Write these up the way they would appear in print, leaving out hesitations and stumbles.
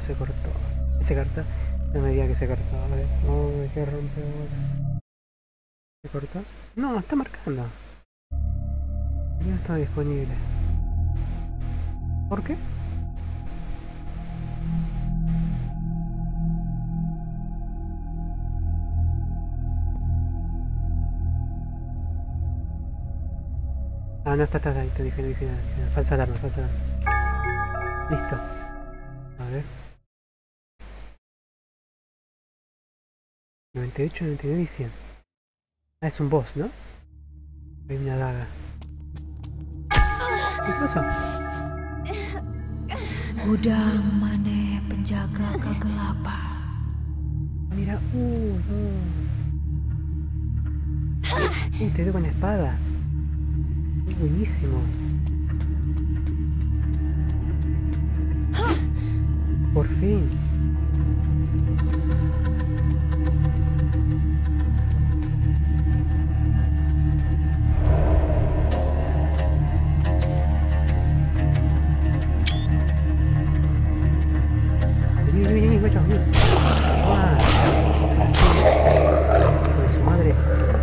se cortó. Se cortó. No me diga que se cortó. A ver. No, me quedé romper ahora. ¿Se cortó? No, está marcando. Ya está disponible. ¿Por qué? Ah, no, está dije, falsa alarma, falsa alarma. Listo. A ver. 98, 99 y 100. Ah, es un boss, ¿no? Hay una daga. ¿Qué pasó? Udah maneh penjaga kegelapan. Mira, no. Te doy con la espada. Es buenísimo. Por fin. Vení, guacho, vení. Así. Con su madre.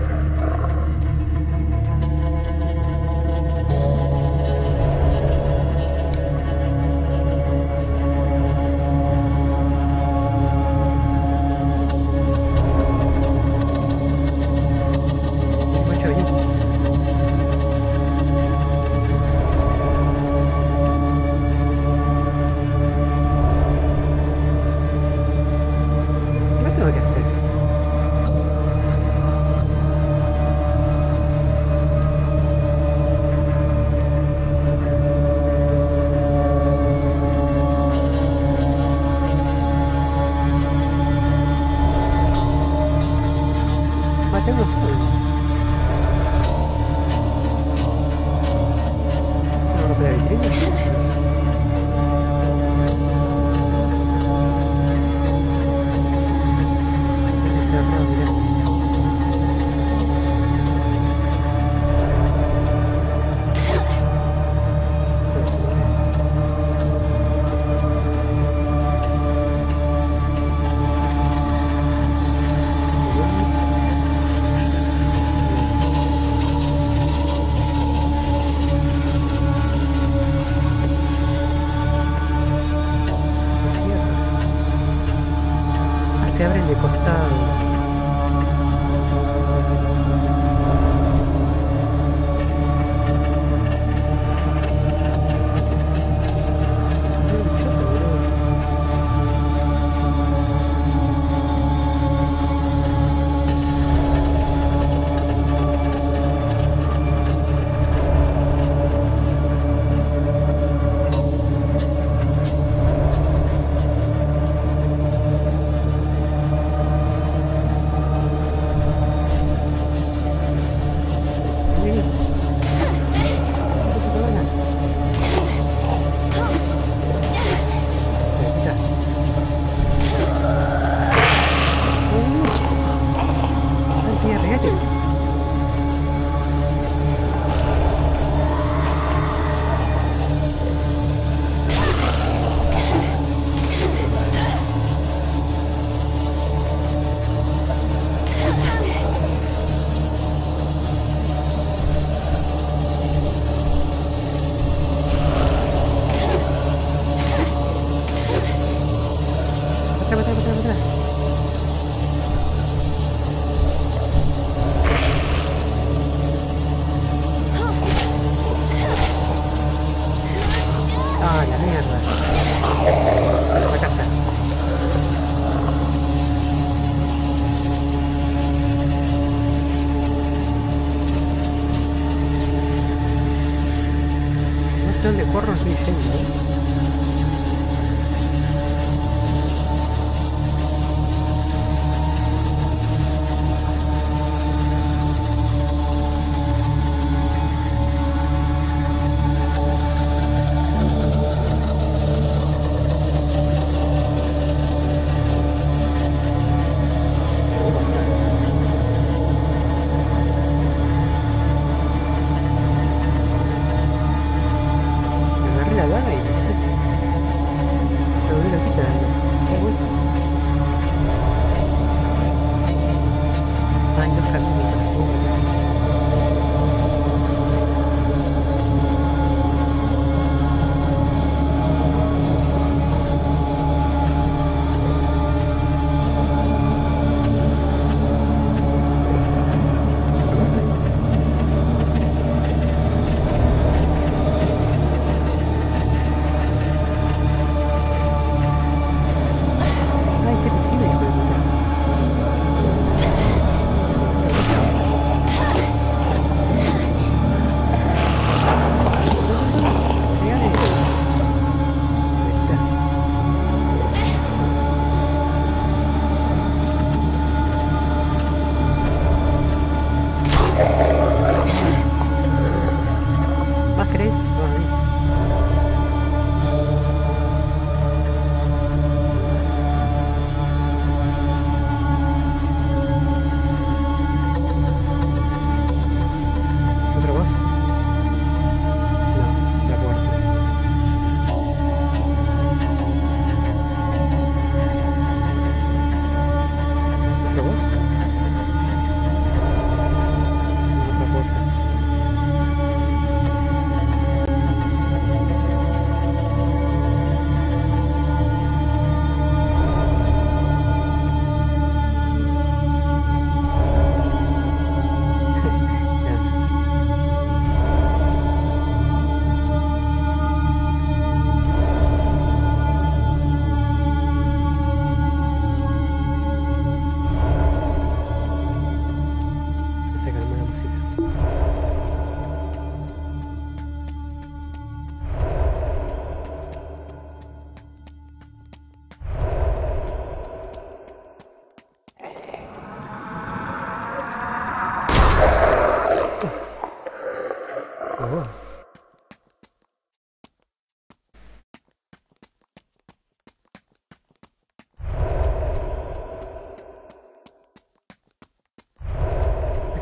Se abren de costado. sé dónde corro, estoy yendo.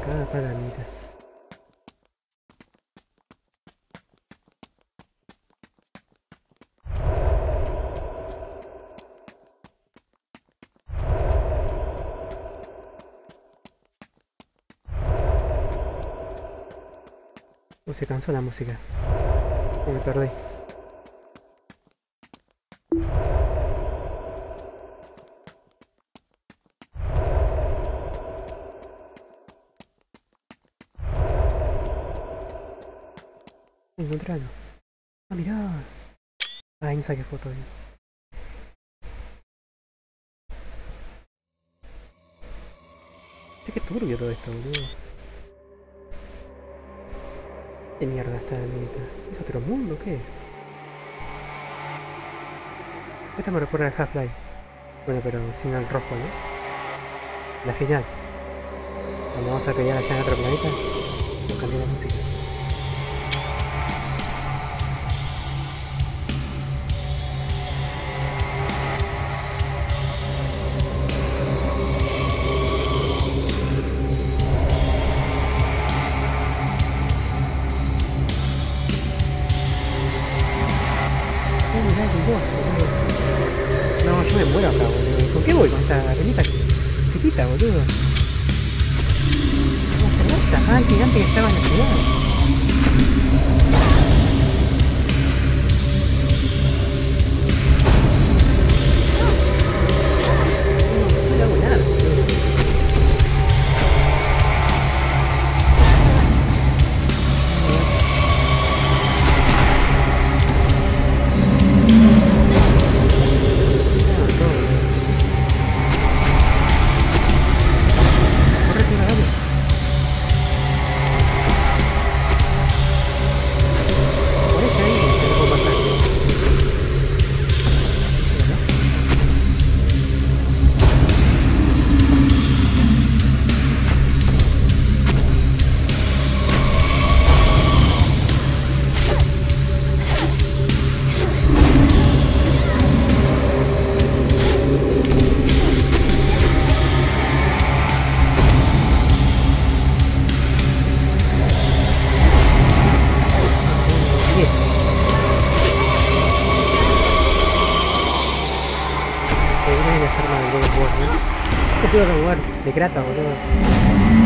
Ah, para la mitad. Se cansó la música. Me perdí. Encontré algo. Ah, mirá. Ahí no saqué foto bien. Qué turbio todo esto, boludo. ¿Qué mierda está la minita? ¿Es otro mundo? ¿Qué es? Esta me recuerda al Half-Life. Bueno, pero sin el rojo, ¿no? La final. Cuando vamos a pelear allá en otro planeta, nos cambia la música. No, yo me muero acá, boludo. ¿Con qué voy? Con esta arenita chiquita, boludo. ¿Cómo se nota? Ah, el gigante que estaba en la ciudad. No le hago nada, boludo. De grata, boludo.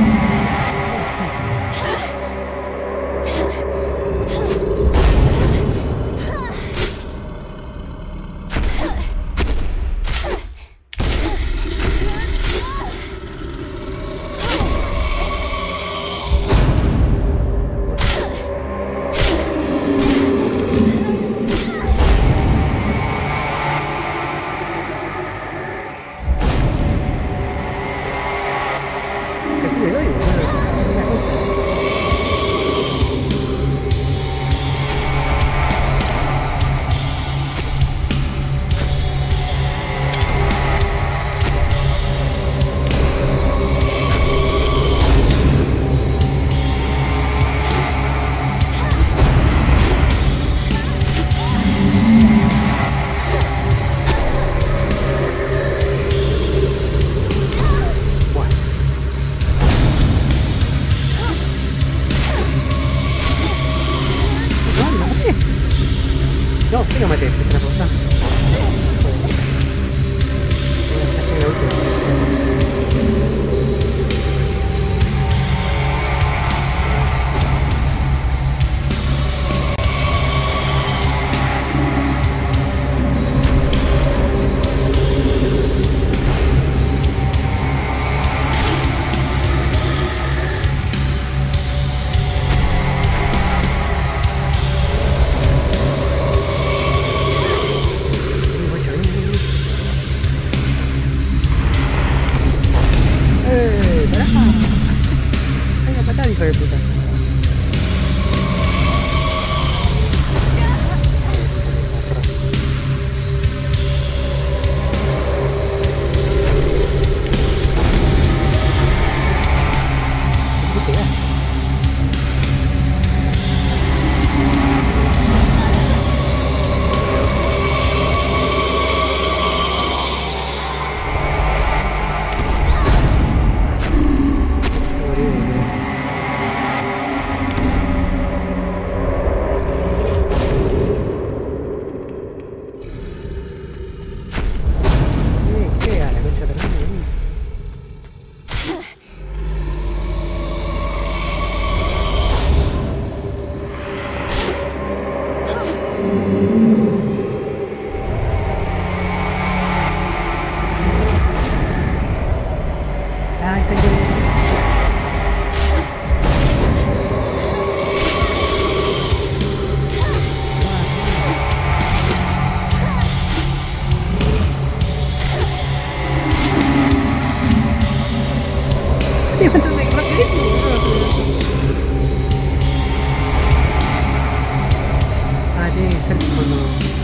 No, que no maté ese trapo, no. Hijo de puta. ¿Qué? A la concha de la luna, vení. Ah, está ahí. Ah, tiene que ser cuando...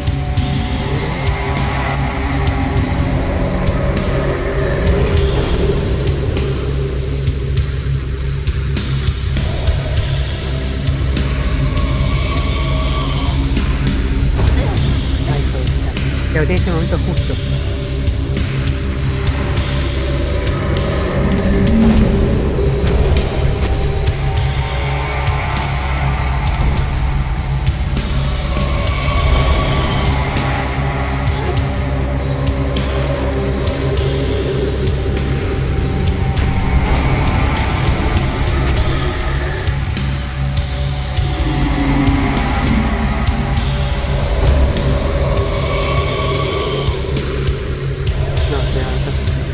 Ay, joder. Claro, tiene ese momento justo. No, se avanza.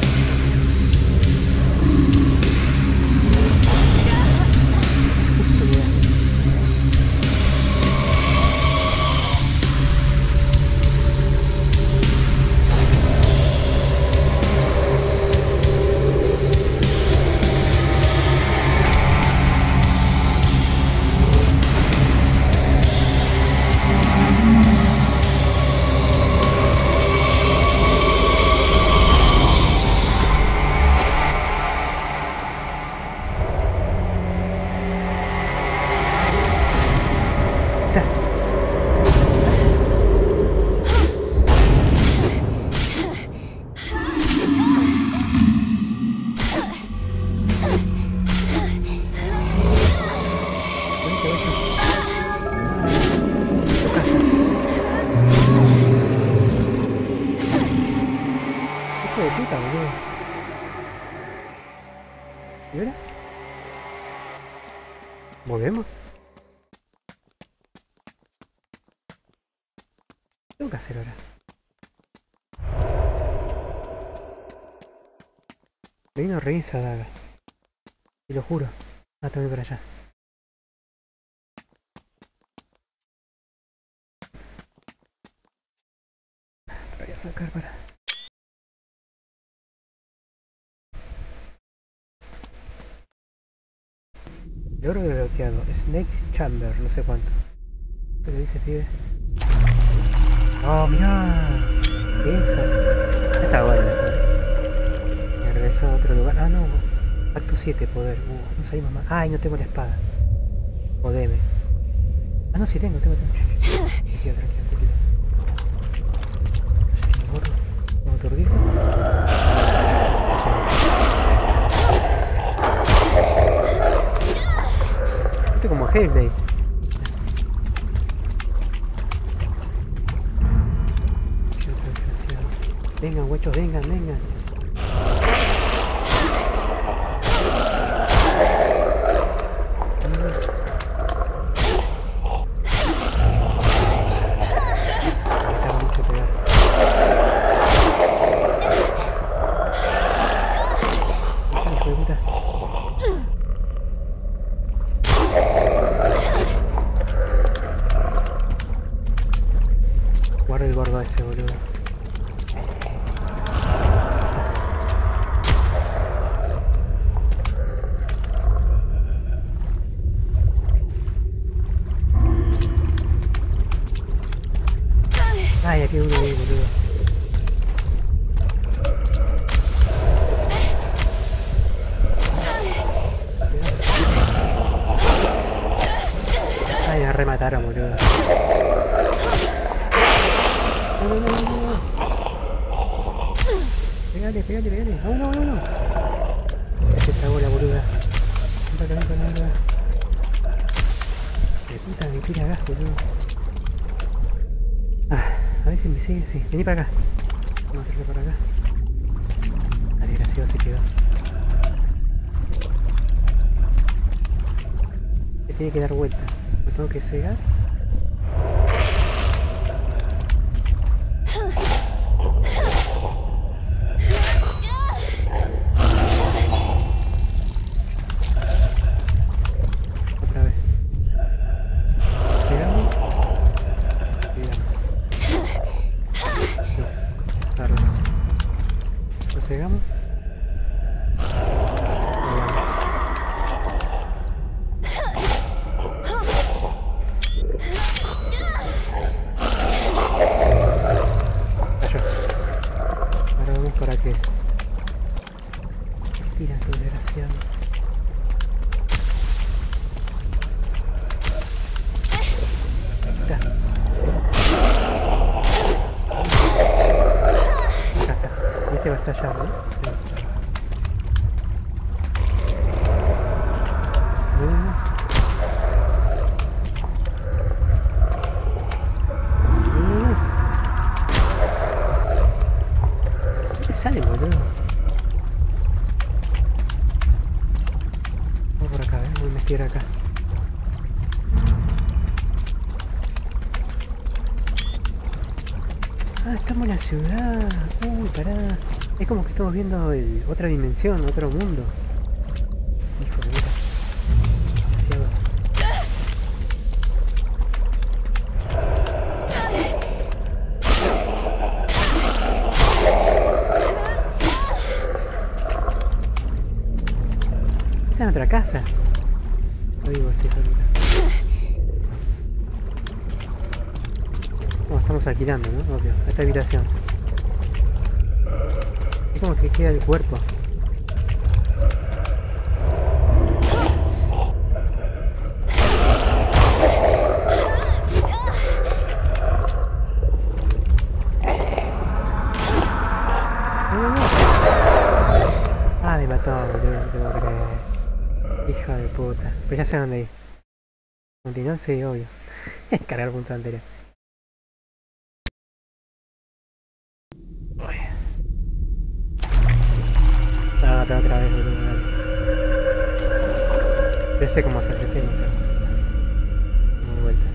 Justo, mira. Está. Vente, guacho. Tu casa. Hijo de puta, boludo. ¿Y ahora? ¿Volvemos? ¿Qué tengo que hacer ahora? Me vino re esa daga. Te lo juro. Ah, tengo que ir para allá. Lo voy a sacar para... El oro desbloqueado. Snake Chamber, no sé cuánto. ¿Qué le dice, pibe? Oh, mirá. Esa. Está buena esa. Me regresó a otro lugar. Ah, no. Acto 7, poder. No salimos más. Ay, no tengo la espada. Jodeme. Ah, no, sí tengo. Tranquilo. Gordo. ¿Cómo aturdir? Esto como Hellblade. Vengan, guachos, vengan. Está mucho pegar. Hijo de puta. Guarda el gordo ese, boludo. Ay, aquí hay uno ahí, boludo. Ay, me remataron, boludo. No. Pegale. No. Se tragó la boluda. Ven. De puta, me tira gas, boludo. Ah, a ver si me sigue, sí. Vení para acá. Vamos a hacerlo para acá. vacío se quedó. Me tiene que dar vuelta. ¿Me tengo que cegar? Otra vez. ¿Cegamos? Digamos. No, claro. ¿Lo cegamos? Para que tira tu desgraciado. Está. Casa. Este va a estallar, ¿no? Sí. Sale, boludo. Vamos por acá, voy a investigar acá. Ah, estamos en la ciudad. Uy, pará. Es como que estamos viendo otra dimensión, otro mundo. Hijo de puta. Demasiado. Está en otra casa. Lo digo, este hijo de puta. Como estamos alquilando, ¿no? Obvio, esta habitación. Es como que queda el cuerpo. Ah, me mató, boludo, no te puedo creer. Hijo de puta. Pues ya sé dónde ir. Continuar, sí, obvio. Cargar el punto anterior. Ah, otra vez, boludo. Yo sé cómo hacer, sé cómo hacer. Damos vuelta.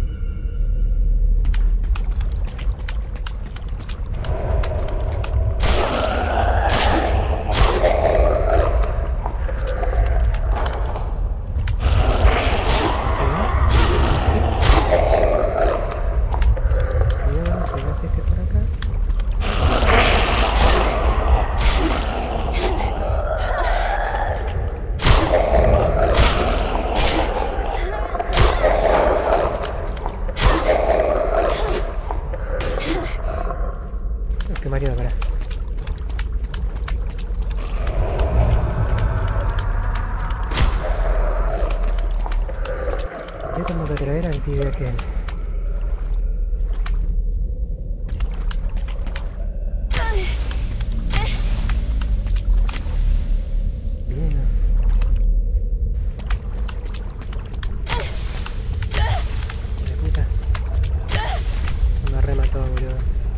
Mario, para. Yo tengo que traer al pibe aquel. Bien. De puta. Me remató, boludo.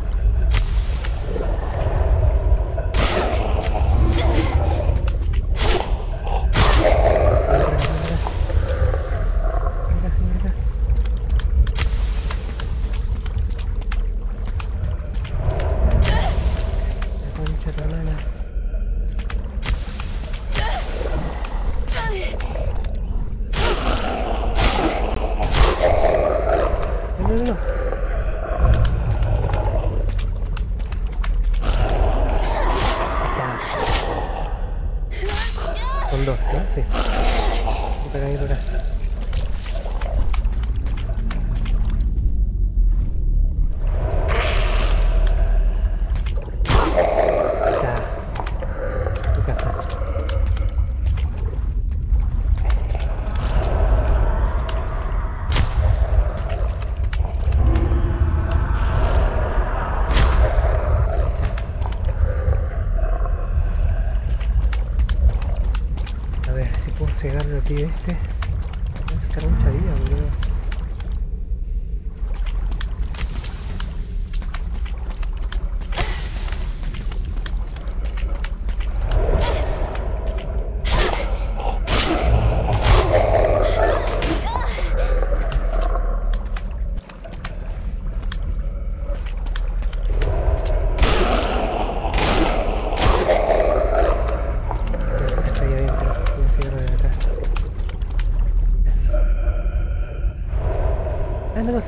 Con dos, ¿no? Sí. Y por ahí, por acá. Tu casa. A ver si puedo cegarlo aquí este. Voy a sacar mucha vida, boludo.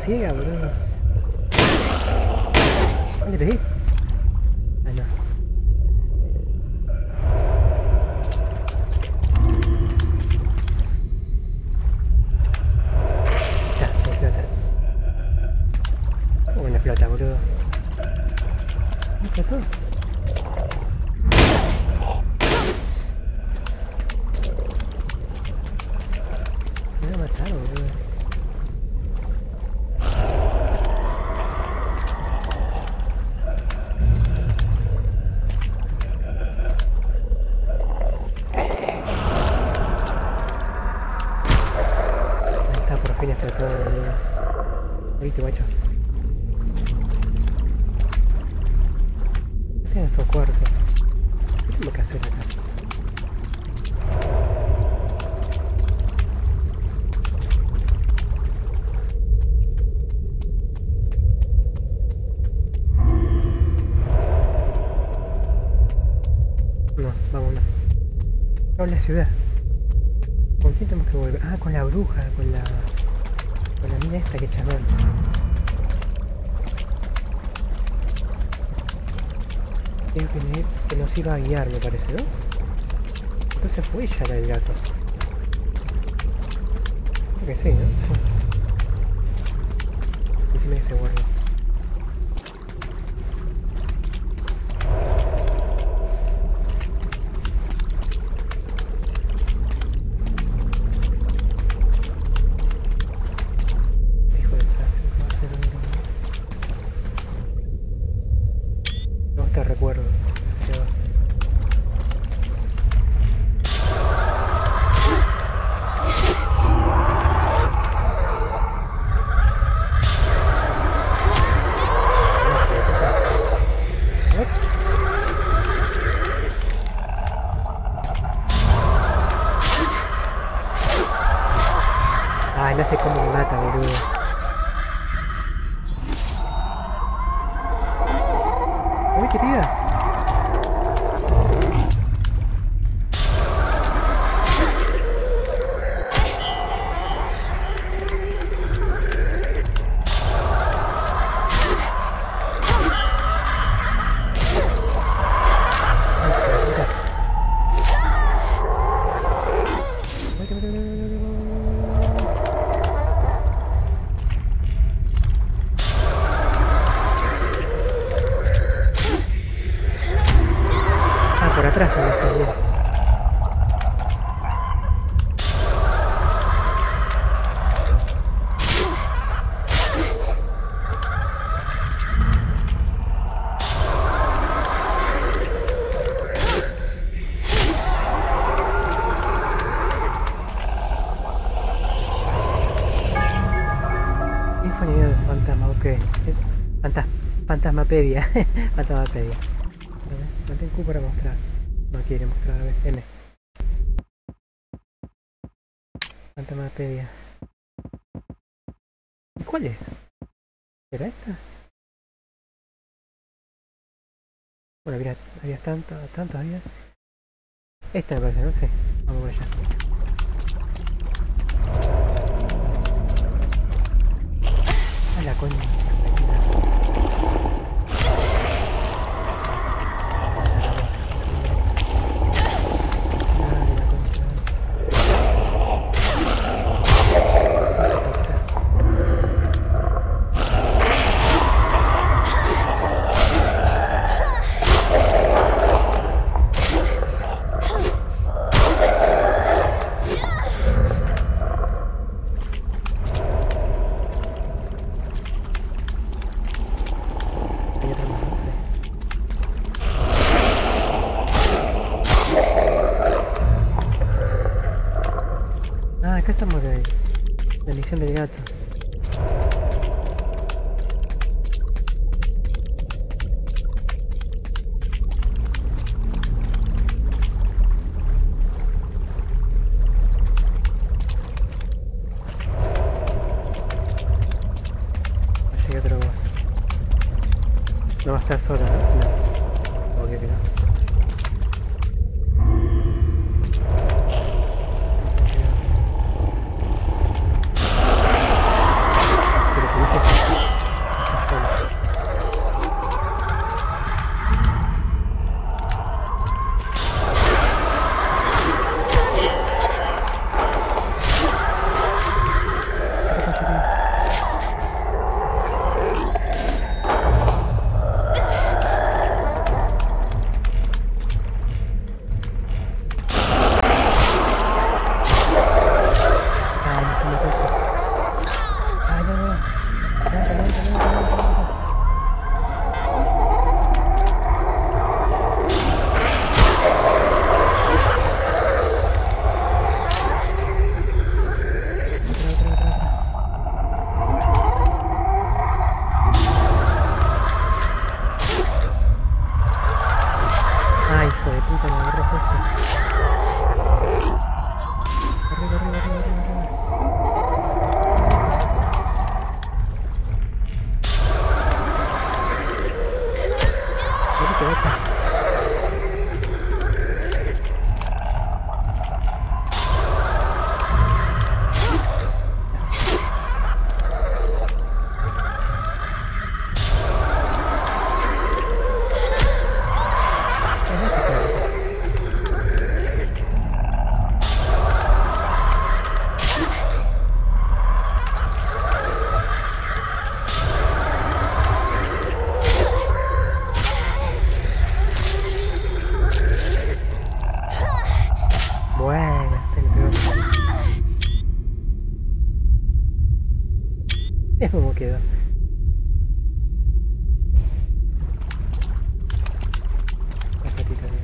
ciega, boludo. ¿Dónde querés ir? Ah, no. Está, explota. ¿Cómo no explota, boludo? ¿No explotó? Me va a matar, boludo. Ahí está, por fin explotó, boludo. ¿Viste, guacho? Este es nuestro cuarto. ¿Qué tengo que hacer acá? No, vámonos. Vamos a la ciudad. ¿Con quién tenemos que volver? Ah, con la bruja, con la mina esta que chamán. Creo que nos iba a guiar, me parece, ¿no? Entonces fue ella la del gato. Creo que sí, ¿no? Sí. Decime que se guardó. Hijo de frase, ¿cómo va a ser un... No te recuerdo. Demasiado. Ay, no sé cómo me mata, boludo. Uy, querida. Ah, por atrás te voy a salir. Sinfonía del fantasma, ok. Fantasmapedia. Fantasmapedia. A ver, mantén Q para mostrar. No quiere mostrar, a ver, M. Fantasmapedia. ¿Y cuál es? ¿Será esta? Bueno, mira, había tanto había. Esta me parece, no sé. Vamos por allá. A la coña. Hay otra más, no sé. Ah, acá estamos de la misión del gato. Llegué otro boss. No va a estar sola, ¿no? No. Obvio que no. Pero tuviste Ay, hijo de puta, me agarró justo. Arriba, arriba, arriba, arriba, arriba. Ahorita, bacha. Bueno, tengo que ver. Es como quedó. La patita de...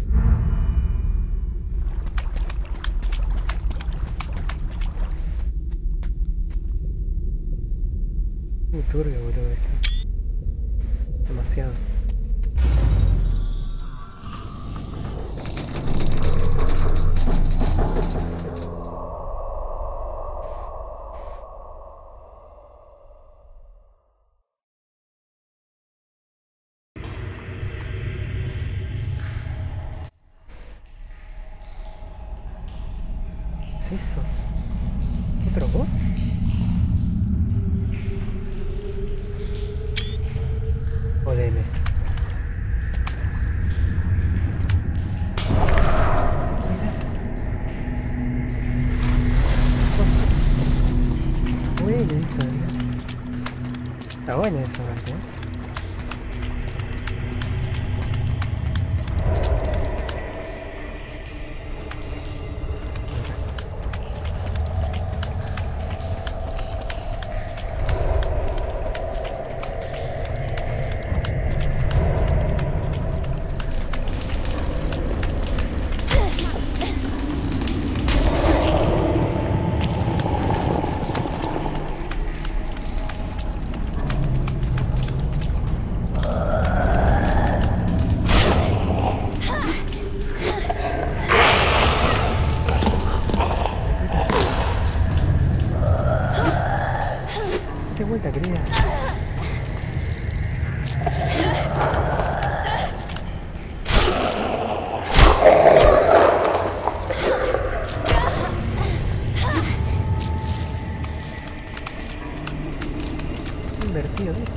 Muy turbio, boludo, esto. Demasiado. ¿Qué es eso? ¿Otro boss? Jodeme. Bueno eso, ¿no? Está bueno eso, ¿verdad? Date vuelta, querida. Invertido, ¿eh?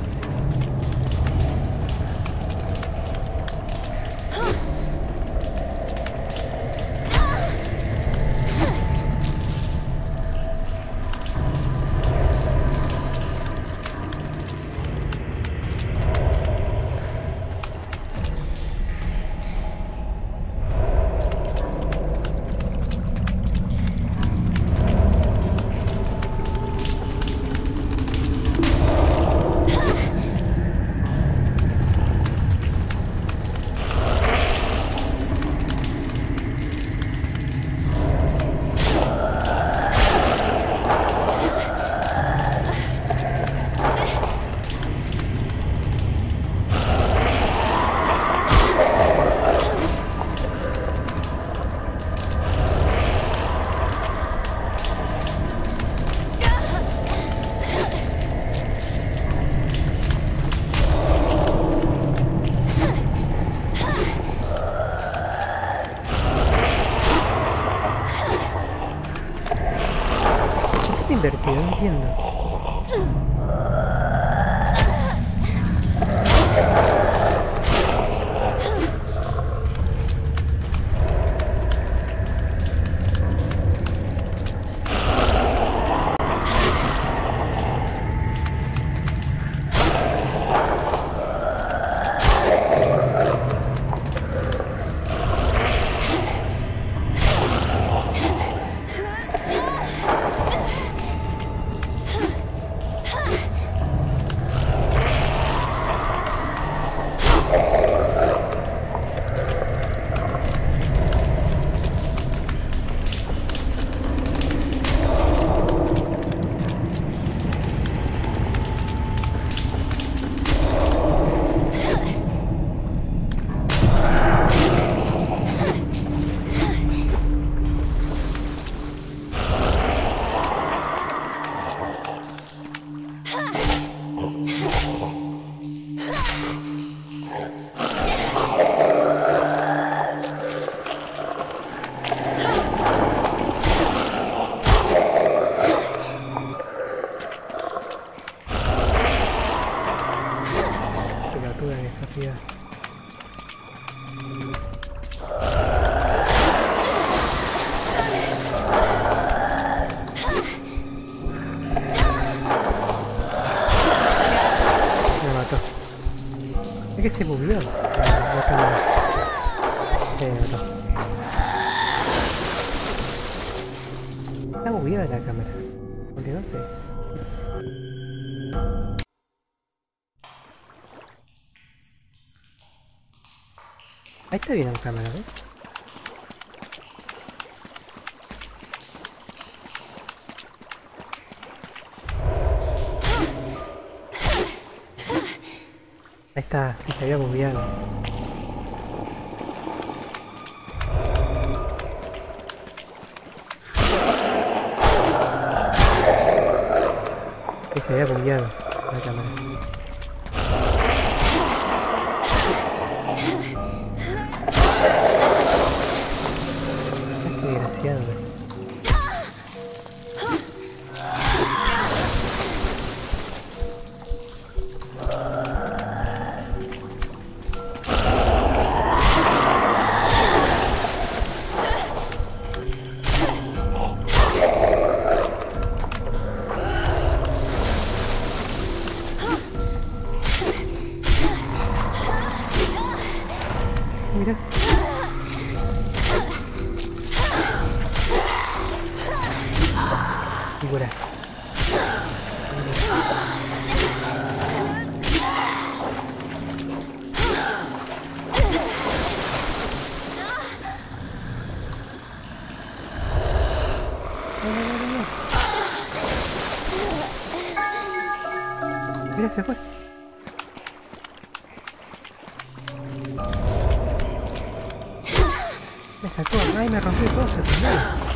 Invertido, no entiendo. que se bugueó la cámara. No. Está bugueada la cámara. Porque no sé. Ahí está bien la cámara, ¿ves? Ahí está, y se había bugueado. Y se había bugueado la cámara. Qué desgraciado. Mira. Figura. Mira, se fue. Me sacó. Ay, me rompió cosas. ¿No?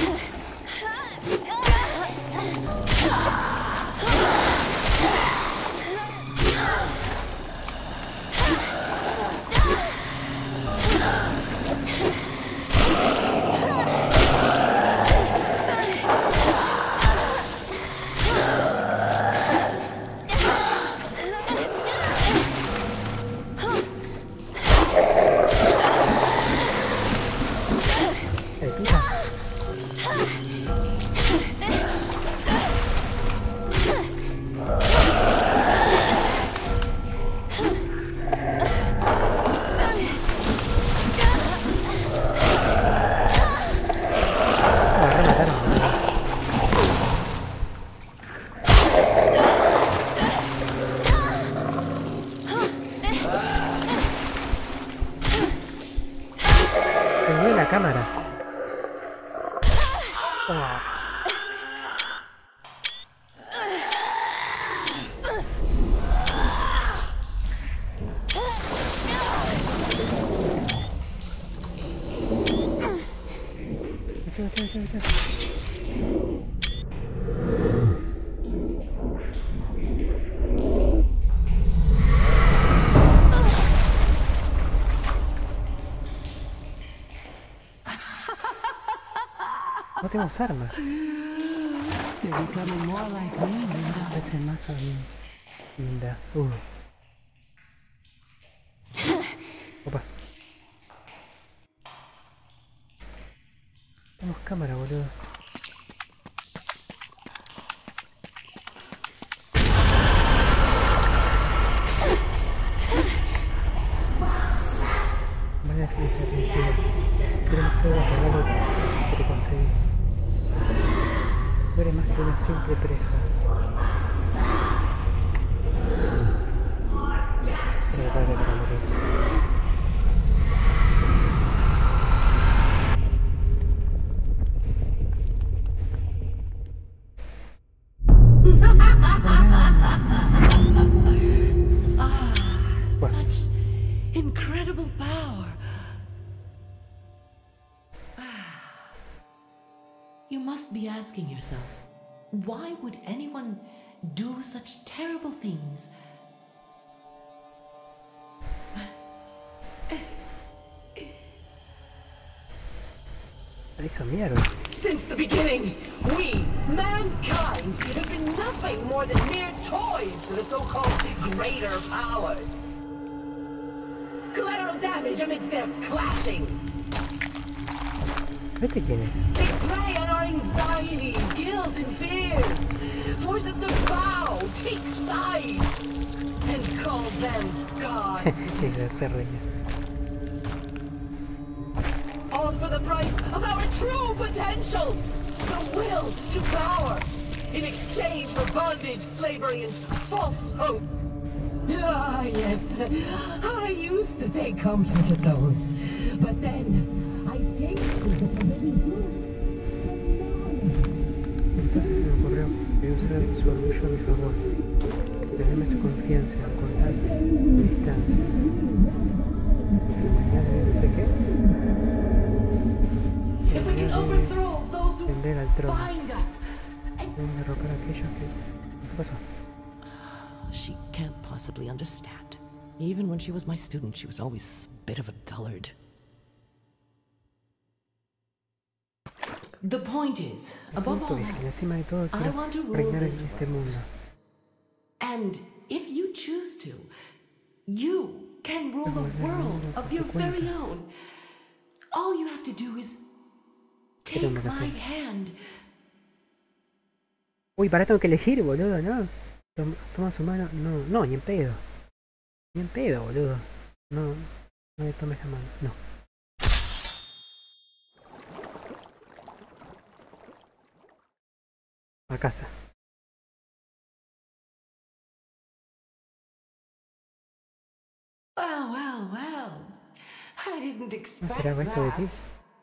La cámara. Oh. No tenemos armas. Parece más a mí. Linda. Opa. Tenemos cámara, boludo. Vaya si es defensiva. Tenemos todo el regalo que te conseguí. No eres más que una simple presa. Prepárate para morir. Such incredible power. You must be asking yourself, why would anyone do such terrible things? Hizo mierda. Since the beginning, we, mankind, have been nothing more than mere toys for the so-called greater powers. Collateral damage amidst their clashing. ¿Este quién es? They prey on our societies, guilt and fears, force us to bow, take sides, and call them gods. Se reía. All for the price of our true potential, the will to power, in exchange for bondage, slavery, and false hope. Ah, yes, I used to take comfort at those, but then I tasted the forbidden fruit. Entonces se me ocurrió que usar su orgullo a mi favor, tenerme su confianza con tal distancia. No sé qué. If we can overthrow those who Tender al trono. bind us, Deben derrocar a aquellos que... ¿Qué pasó? she can't possibly understand. Even when she was my student, she was always a bit of a dullard. The point is, above all Punto es que else, encima de todo I want to quiero rule reinar en this este world. mundo. And if you choose to, you can rule a world of your very own. All you have to do is take tengo que my hacer? hand. Uy, para tengo que elegir, boludo, ¿no? Toma su mano. No, ni en pedo. Ni en pedo, boludo. No me tomes la mano. No. A casa. Well. I didn't No expect esperaba esto de ti. that.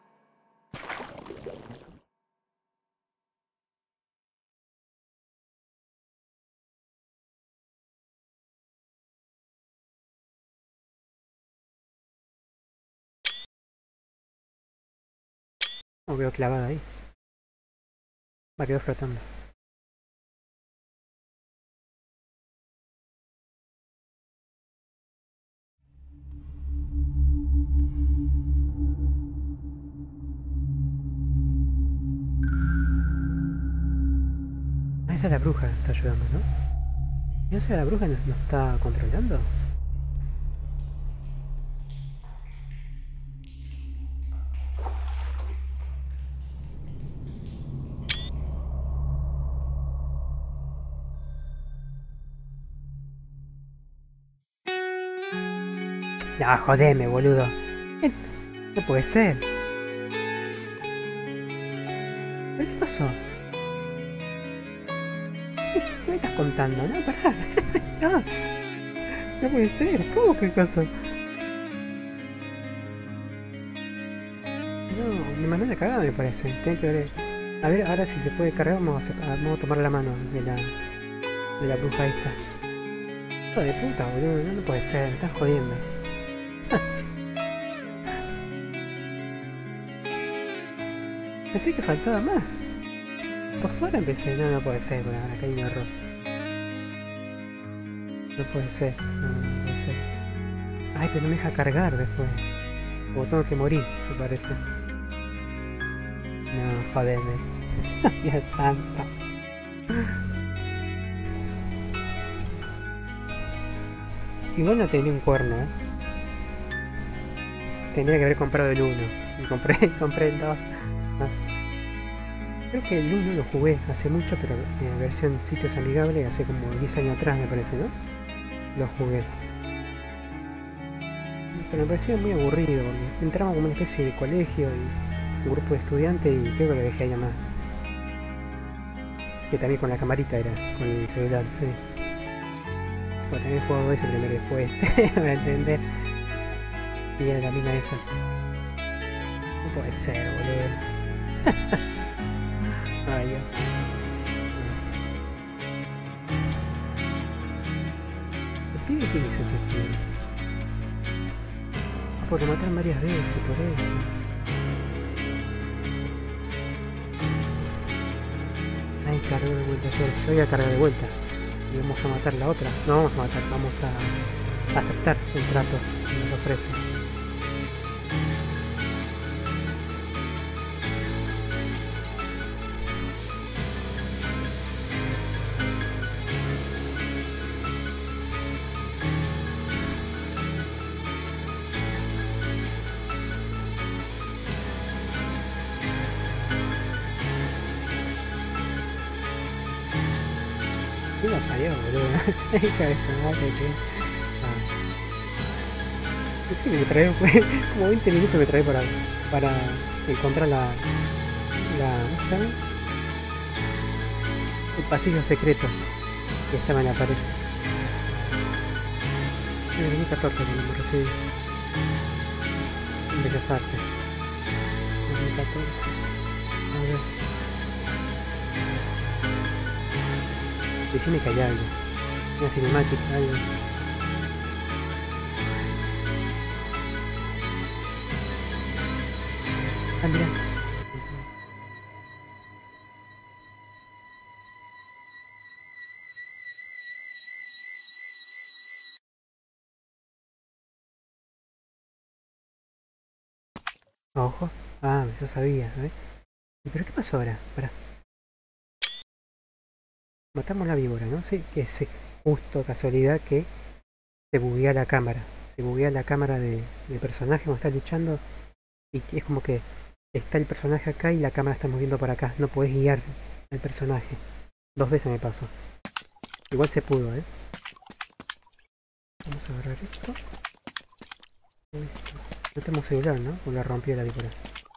Me quedó clavada ahí. Me quedó flotando. Ah, esa es la bruja que está ayudando, ¿no? ¿Y no sé, la bruja nos está controlando? No, jodeme, boludo. No puede ser. ¿Pero qué pasó? ¿Qué me estás contando? No, pará. No puede ser. ¿Cómo que pasó? No, me mandó una cagada, me parece. Tengo que ver. A ver, ahora si se puede cargar, vamos a tomar la mano de la bruja esta. Hijo de puta, boludo. No puede ser. Me estás jodiendo. Pensé que faltaba más. 2 horas empecé. No puede ser. Bueno, acá hay un error. No puede ser. No puede ser. Ay, pero no me deja cargar después. O tengo que morir, me parece. No, jodeme. Dios santa. Igual no tenía un cuerno, ¿eh? Tendría que haber comprado el 1. Y compré el 2. Creo que el 1 lo jugué hace mucho, pero en versión sitios amigables, hace como 10 años atrás me parece, ¿no? Lo jugué. Pero me parecía muy aburrido, porque entramos como una especie de colegio y un grupo de estudiantes y creo que lo dejé ahí nomás. Que también con la camarita era, con el celular, sí. Bueno, también he jugado ese primero y después este, voy a entender. Y era la mina esa. No puede ser, boludo. Ay, Dios. ¿El pibe qué hizo este pibe? Ah, porque mataron varias veces, por eso. Ay, cargó de vuelta, yo voy a cargar de vuelta. Y vamos a matar la otra. No vamos a matar, vamos a aceptar el trato que nos ofrece. la parió, boludo. Hija de su madre, que... Sí, me trae como 20 minutos me trae para encontrar ¿cómo se llama? El pasillo secreto que estaba en la pared. En 2014 cuando me recibí en Bellas Artes. 2014. A ver. Decime que hay algo. Una cinemática, algo. Ah, mira. Ojo. Ah, yo sabía, ¿eh? ¿Pero qué pasó ahora? Pará. Matamos la víbora, ¿no? Sí, que es justo casualidad que se buguea la cámara. Se buguea la cámara de personaje cuando está luchando. Y es como que está el personaje acá y la cámara está moviendo para acá. No podés guiar al personaje. 2 veces me pasó. Igual se pudo, ¿eh? Vamos a agarrar esto. No tenemos celular, ¿no? O la rompió la víbora.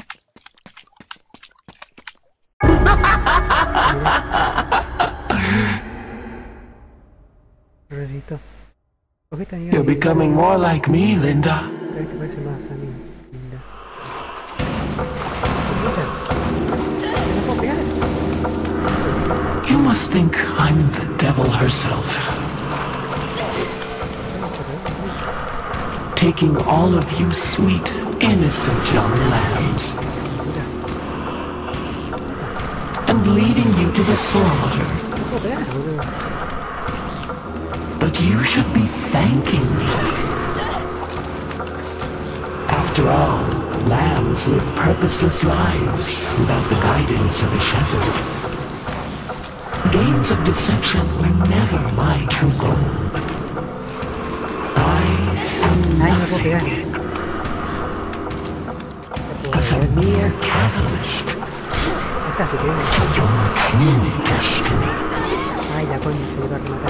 Rosito. You're becoming more like me, Linda. Te parece más a mí, Linda. You must think I'm the devil herself. Taking all of you sweet, innocent young lambs and leading you to the slaughter. But you should be thanking me. After all, lambs live purposeless lives without the guidance of a shepherd. Games of deception were never my true goal. I am nothing but a mere catalyst to your true destiny. Ay, la concha, se va a rematar.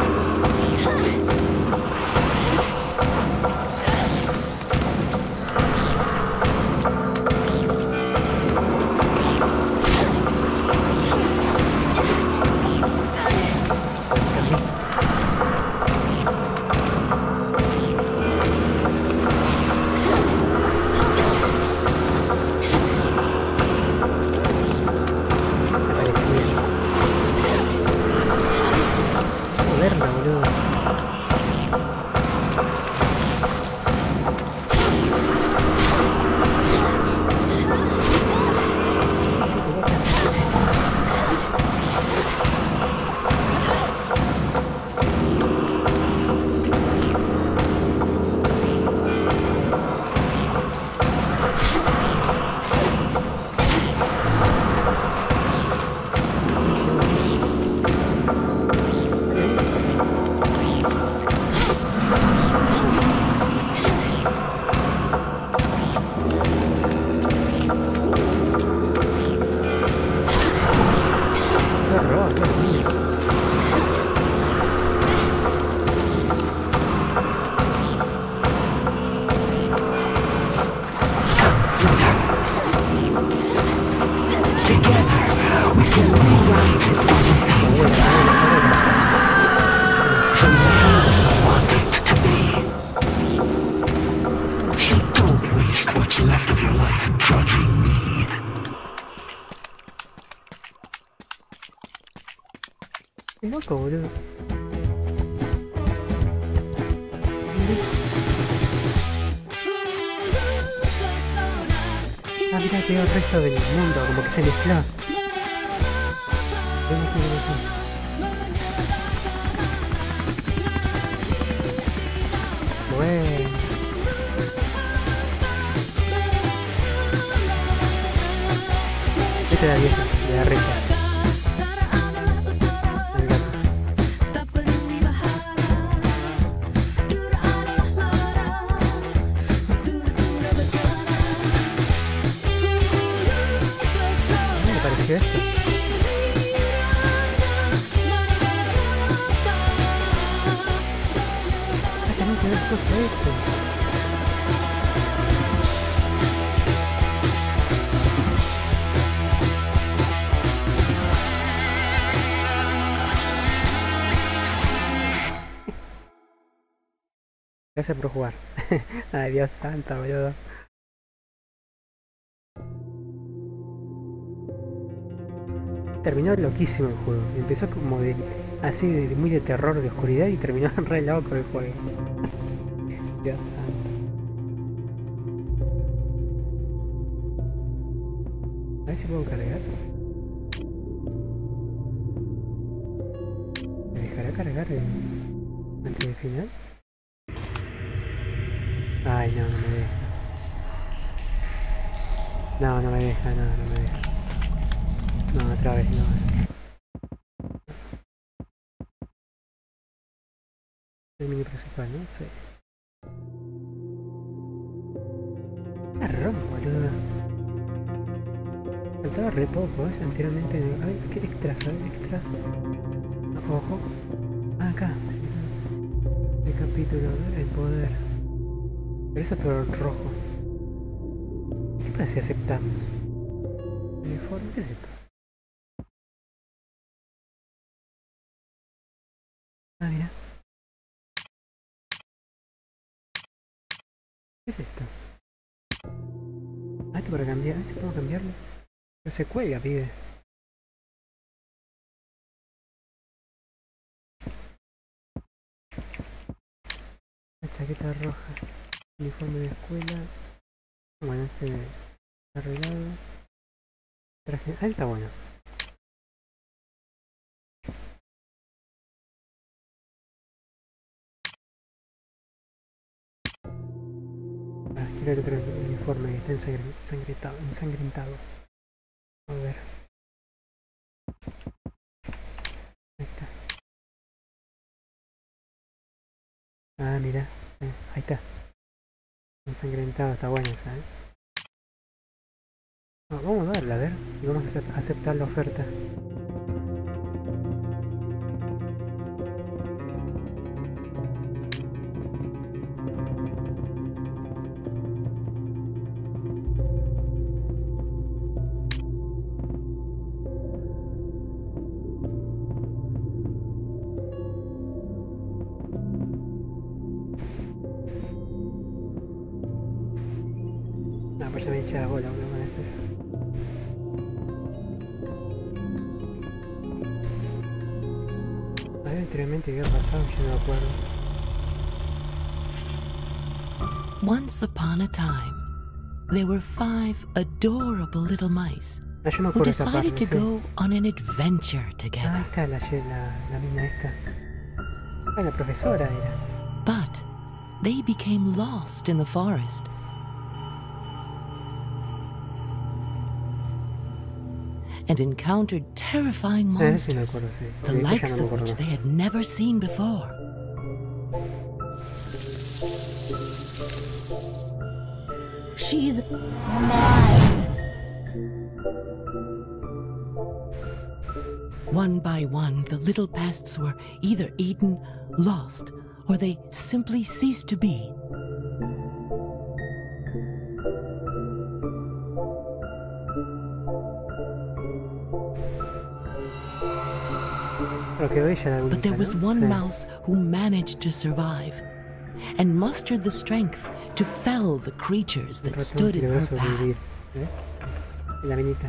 Qué loco, boludo. Ah, mira, quedó el resto del mundo, como que se mezcló. Bueno. Esta es la vieja, la rica. ¿Qué me pareció esto? Gracias por jugar. Ay, Dios santo, boludo. Terminó loquísimo el juego. Empezó como de así de muy de terror, de oscuridad, y terminó re loco el juego. Dios santo. A ver si puedo cargar. ¿Me dejará cargar antes del final? Ay, no, no me deja. No, no me deja, no, no me deja. No, otra vez no. El mini principal, ¿no? Sí. Marrón, boludo. Faltaba re poco, ¿ves? Anteriormente... Ay, ¿qué extras? ¿Sabes? Extras. Ojo. Ah, acá. El capítulo, el poder. Pero eso es todo rojo. ¿Qué pasa si aceptamos? Uniforme, ¿qué es esto? Ah, mira. ¿Qué es esto? Ah, esto para cambiar. ¿Sí puedo cambiarlo? No se cuelga, pibe. La chaqueta roja. Uniforme de escuela. Bueno, este está arreglado. Traje... Ah, está bueno. Ah, quiero el otro uniforme que está ensangrentado. A ver. Ahí está. Ah, mira. Ahí está. Ensangrentado, está bueno esa, ¿eh? Ah, vamos a darle, a ver. Y vamos a aceptar la oferta. Ah, pues ya me eché la bola, boludo, con esto. A ver, anteriormente qué había pasado, yo no me acuerdo. Once upon a time, there were 5 adorable little mice Ah, yo me who acuerdo de esa parte, decided to sí. go on an adventure Ah, ahí together. está la mina esta. Ah, la profesora era. But they became lost in the forest. And encountered terrifying Ah, sí me monsters, acuerdo, sí. the Ok, después ya likes no me of acuerdo which más. they had never seen before. She's mine. One by one, the little pests were either eaten, lost, or they simply ceased to be. Pero quedó ella la única, But there was ¿no? one Sí. mouse who managed to survive and mustered the strength to fell the creatures Un that ratón stood que in logró her path. sobrevivir. ¿Ves? Y la minita.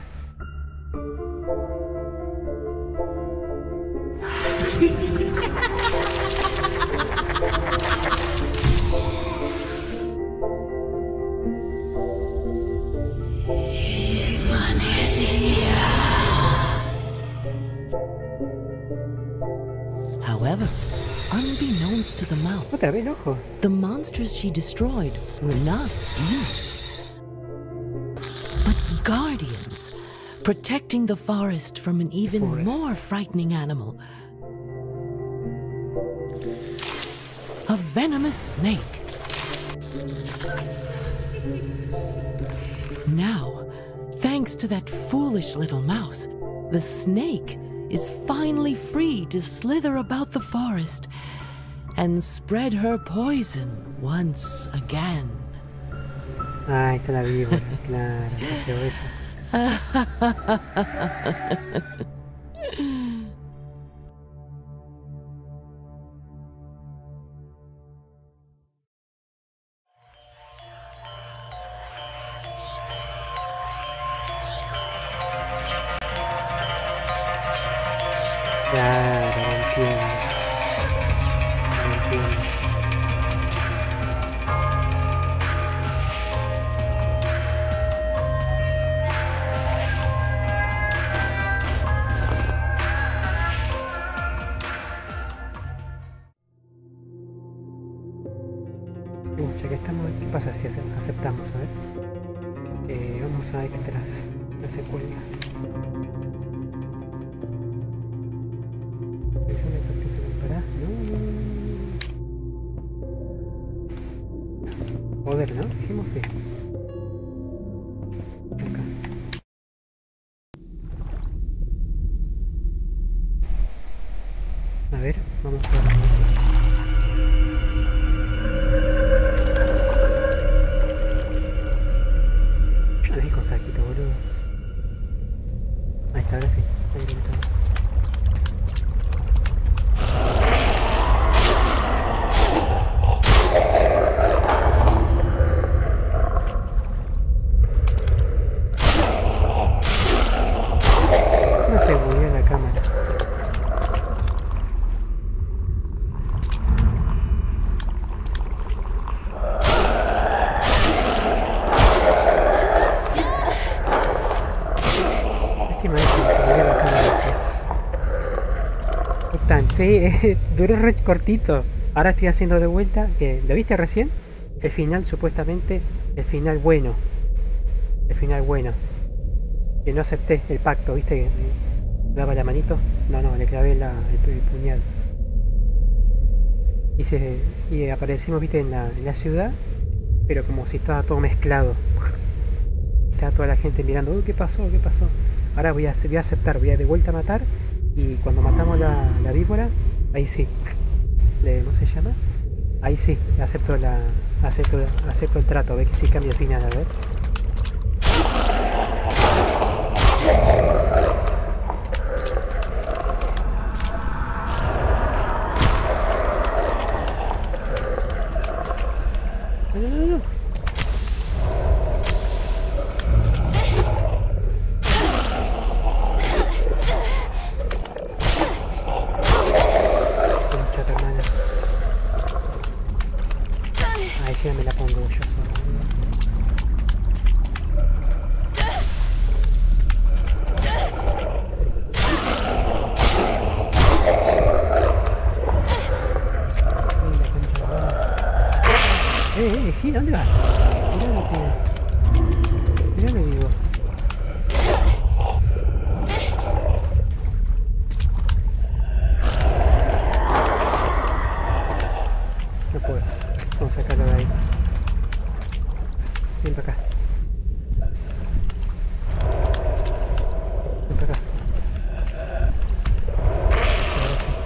However, unbeknownst to the mouse, Otra vez, ojo. the monsters she destroyed were not demons, but guardians, protecting the forest from an even Forest. more frightening animal. A venomous snake. Now, thanks to that foolish little mouse, the snake is finally free to slither about the forest and spread her poison once again. Ah, ahí está la víbora, claro, no llegó eso. Claro, no entiendo. No entiendo. Ya que estamos, ¿qué pasa si aceptamos? A ver. Vamos a extras. No se cuelga. Poder, ¿no? Dijimos sí. Acá. A ver, vamos a ver. Yo lo vi con saquito, boludo. Ahí está, ahora sí. Ahí está. Sí, duró re cortito. Ahora estoy haciendo de vuelta. ¿Lo viste recién? El final, supuestamente, el final bueno. El final bueno. Que no acepté el pacto, ¿viste? Que me daba la manito. No, le clavé el puñal. Y aparecimos, ¿viste? En la ciudad. Pero como si estaba todo mezclado. Estaba toda la gente mirando. ¿Qué pasó? ¿Qué pasó? Ahora voy a aceptar, voy a de vuelta a matar. Y cuando matamos la víbora, ahí sí. ¿Cómo se llama? Ahí sí, acepto el trato, a ver que sí cambia el final, a ver. No. Me la pongo yo solo. Gira, ¿dónde vas? Mirá lo digo. No puedo. Vamos a sacarlo de ahí. Ven para acá. Ven para acá. Ahora sí.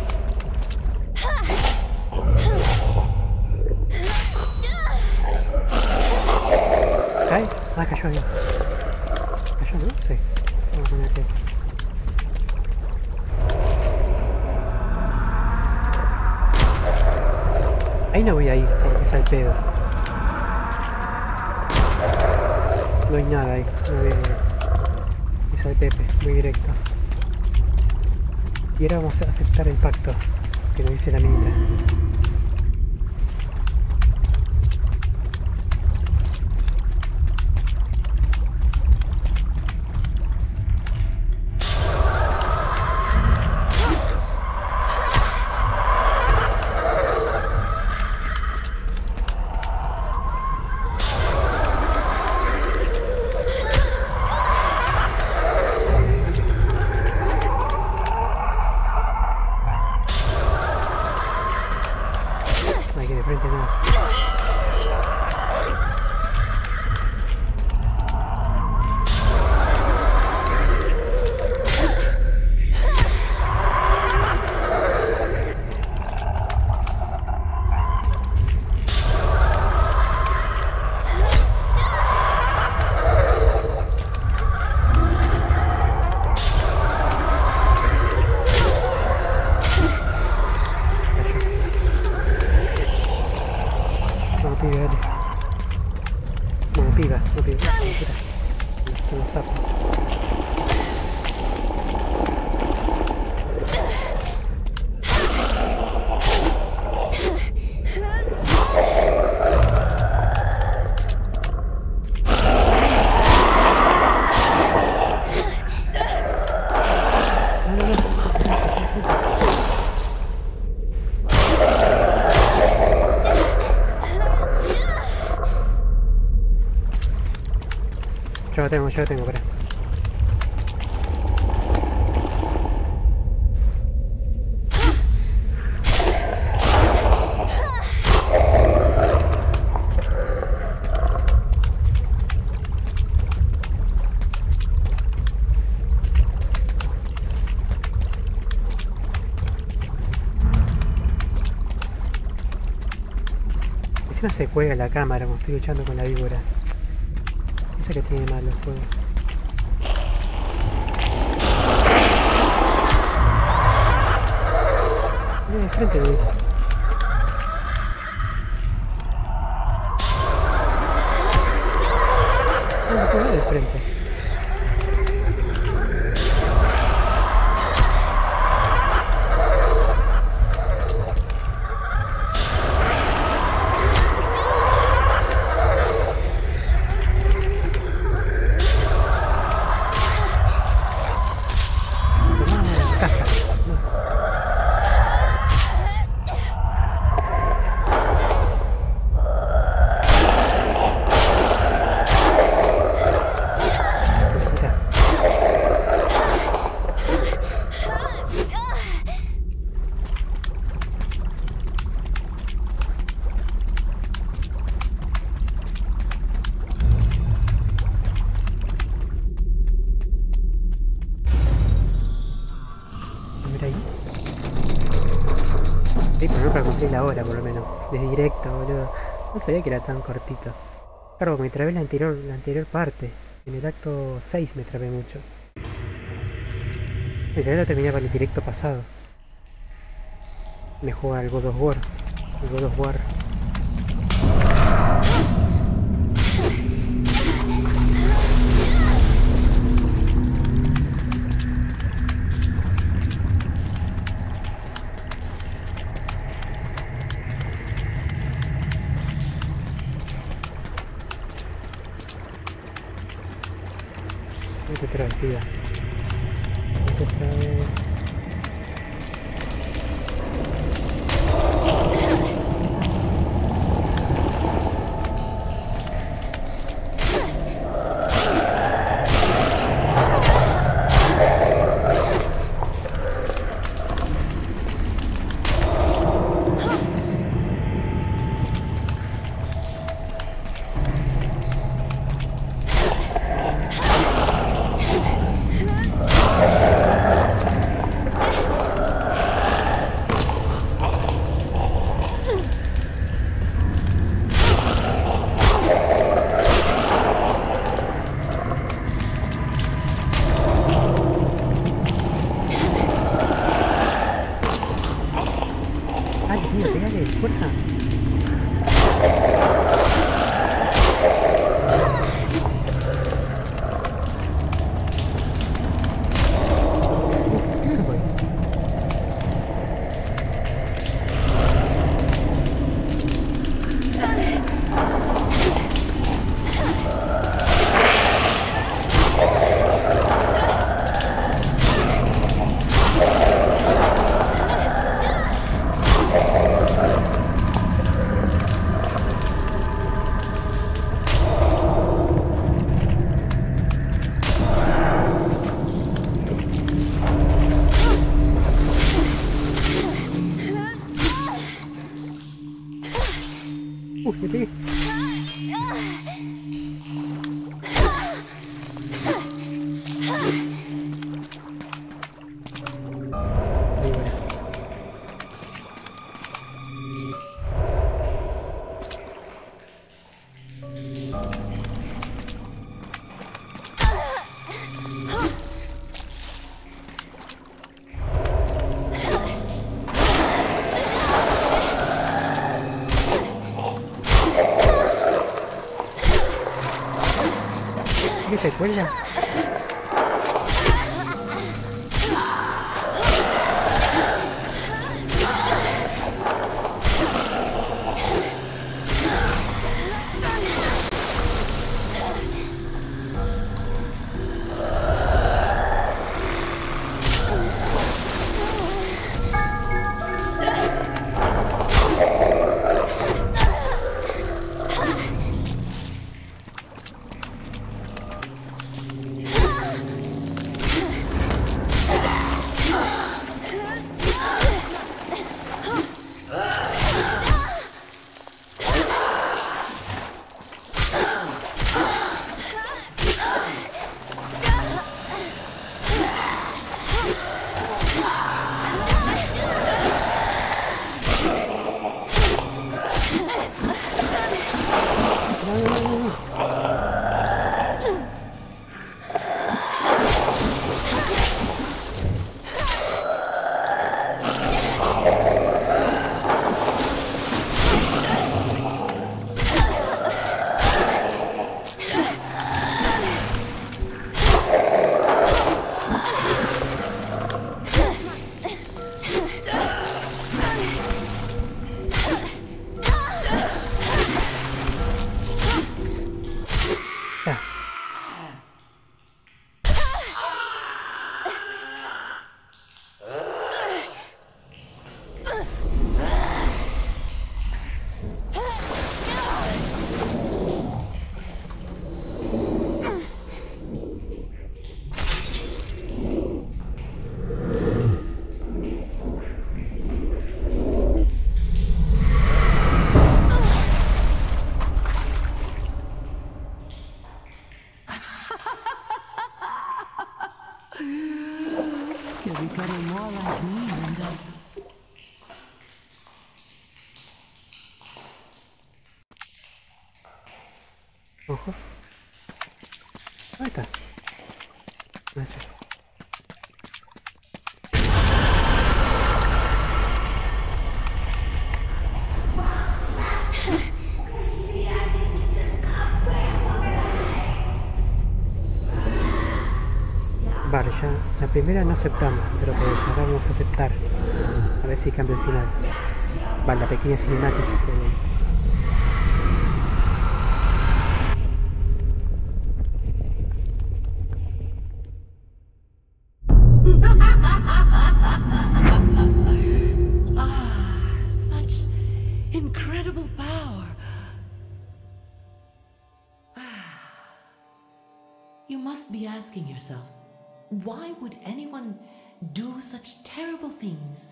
¿Cae? Ah, cayó alguien. ¿Cayó, no? Sí. Vamos a ponerte. Ahí no voy a ir porque es al pedo. No hay nada ahí, no voy a ir. Es al Pepe, muy directo. Y ahora vamos a aceptar el pacto que nos dice la minita. Aquí de frente no. No pibe. Mira. Con los sapos. Yo lo tengo, pará. Encima se cuelga la cámara cuando estoy luchando con la víbora. Eso que tiene mal los juegos. De frente de no, de frente. La hora por lo menos, de directo, boludo. No sabía que era tan cortito. Claro, me trabé la anterior parte. En el acto 6 me trabé mucho. Ni siquiera terminé con el directo pasado. Me juega el God of War. El God of War. Otra vez, vida. Otra vez. Fuerza. Le pegué. Ahí va. ¿Qué se cuelga? You're becoming more like me, Linda. Ojo. Ahí está. No sé. Vale, ya la primera no aceptamos, pero pues ahora vamos a aceptar. A ver si cambia el final. Vale, la pequeña cinemática. Such incredible power. You must be asking yourself, why would anyone do such terrible things?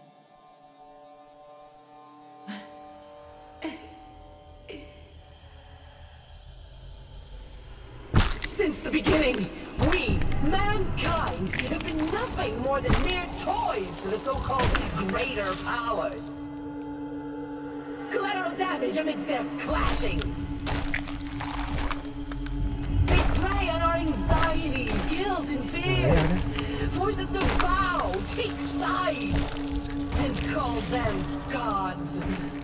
Since the beginning, we, mankind, have been nothing more than mere toys to the so-called greater powers. Collateral damage amidst their clashing. They prey on our anxieties, guilt, and fears. Force us to bow, take sides, and call them gods.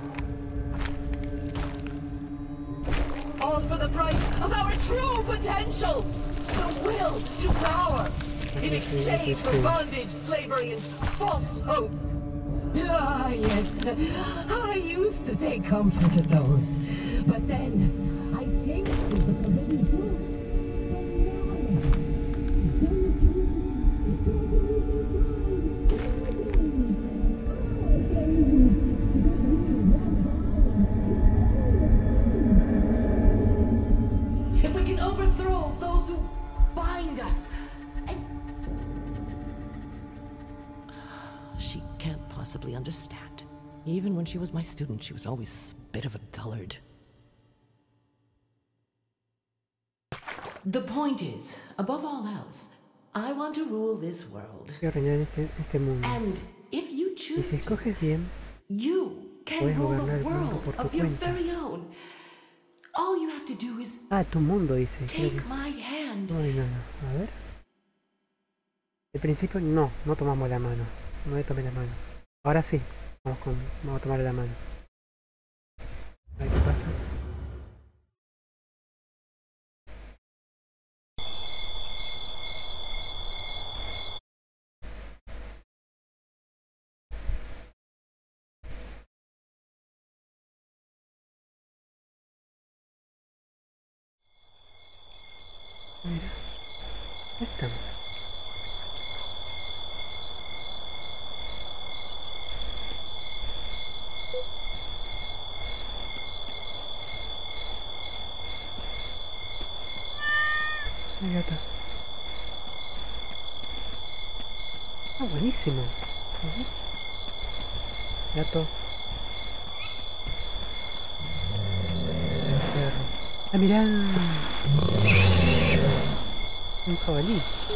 All for the price of our true potential! The will to power! In exchange for bondage, slavery, and false hope! Ah, yes. I used to take comfort at those. But then, I tasted the forbidden fruit. If we can overthrow those who bind us, and... She can't possibly understand. Even when she was my student, she was always a bit of a dullard. The point is, above all else, I want to rule this world. Quiero reinar este mundo. And if you Y choose si to, escoges bien, you can puedes rule gobernar the el mundo world por tu of your cuenta. very own. All you have to do is tu mundo dice. Creo take que... my hand. Ay, no. A ver. De principio no tomamos la mano. No le tomé la mano. Ahora sí. Vamos a tomarle la mano. A ver qué pasa. Mira. Ahí estamos. Ahí está. Buenísimo. Gato. Perro. Mirá. Un jabalí.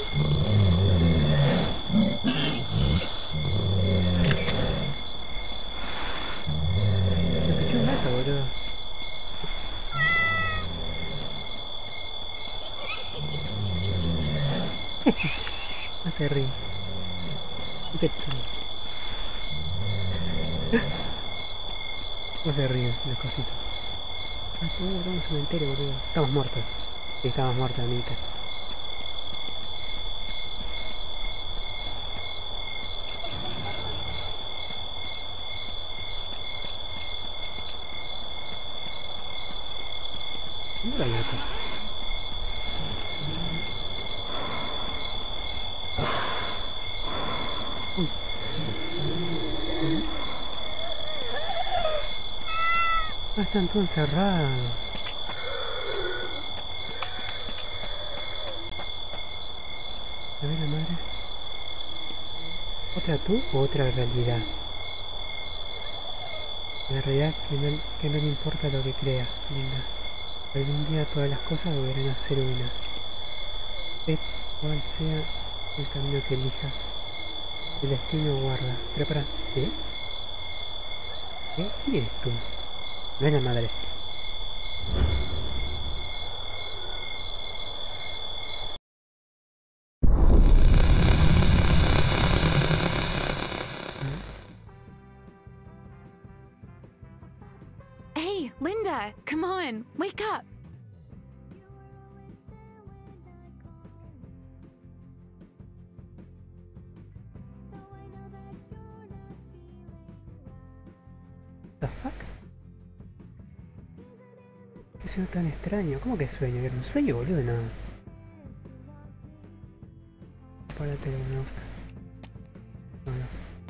Me escuché un gato, boludo. No se ríe. No se ríe las cositas. Estamos en un cementerio, boludo. Estamos muertos. Sí, estamos muertos, amiguita. ¿Dónde hay gato? Están todos encerrados. A ver la madre. ¿Otra tú o otra realidad? La realidad que no le importa lo que creas, linda. Algún día todas las cosas volverán a ser una. Cual sea El camino que elijas. El destino guarda. Pero para... ¿Qué? ¿Qué? ¿Quién eres tú? No es la madre. Hey, Linda, come on, wake up. ¿The fuck? ¿Qué sueño tan extraño? ¿Cómo que sueño? ¿Era un sueño, boludo? No. Para la tele, me gusta. Bueno.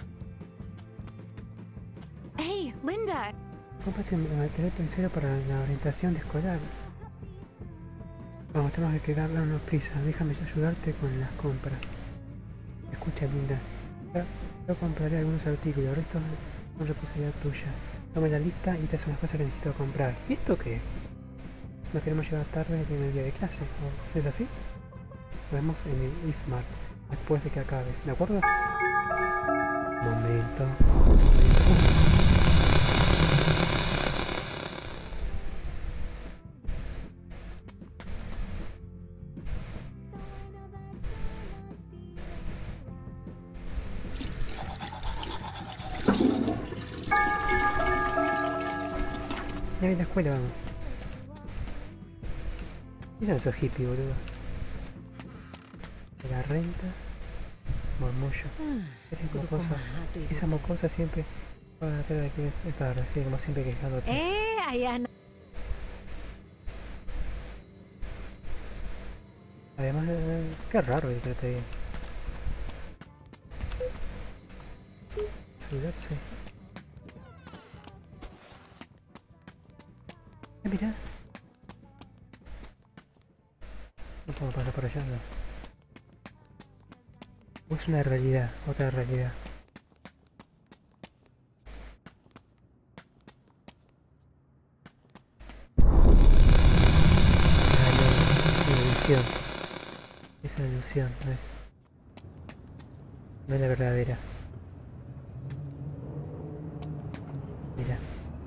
Hey, Linda. Cómprate el material pensero para la orientación de escolar. Vamos, tenemos que darnos prisa. Déjame ayudarte con las compras. Escucha, Linda. Yo compraré algunos artículos. El resto son responsabilidad tuya. Toma la lista y te hace unas cosas que necesito comprar. ¿Y esto qué? Nos queremos llevar tarde en el día de clase. ¿O es así? Nos vemos en el eSmart después de que acabe. ¿De acuerdo? Momento. Ya ven la escuela, vamos. Yo no soy hippie, boludo. La renta. Murmullo. Esa mocosa siempre va a tratar de que es tarde, así como siempre quejándote. Allá no. Además, qué raro que trate bien. Sudarse. Mira. No puedo pasar por allá, no. O es una realidad, otra realidad. Ah, no, es una ilusión. Es una ilusión, no es la verdadera. Mira.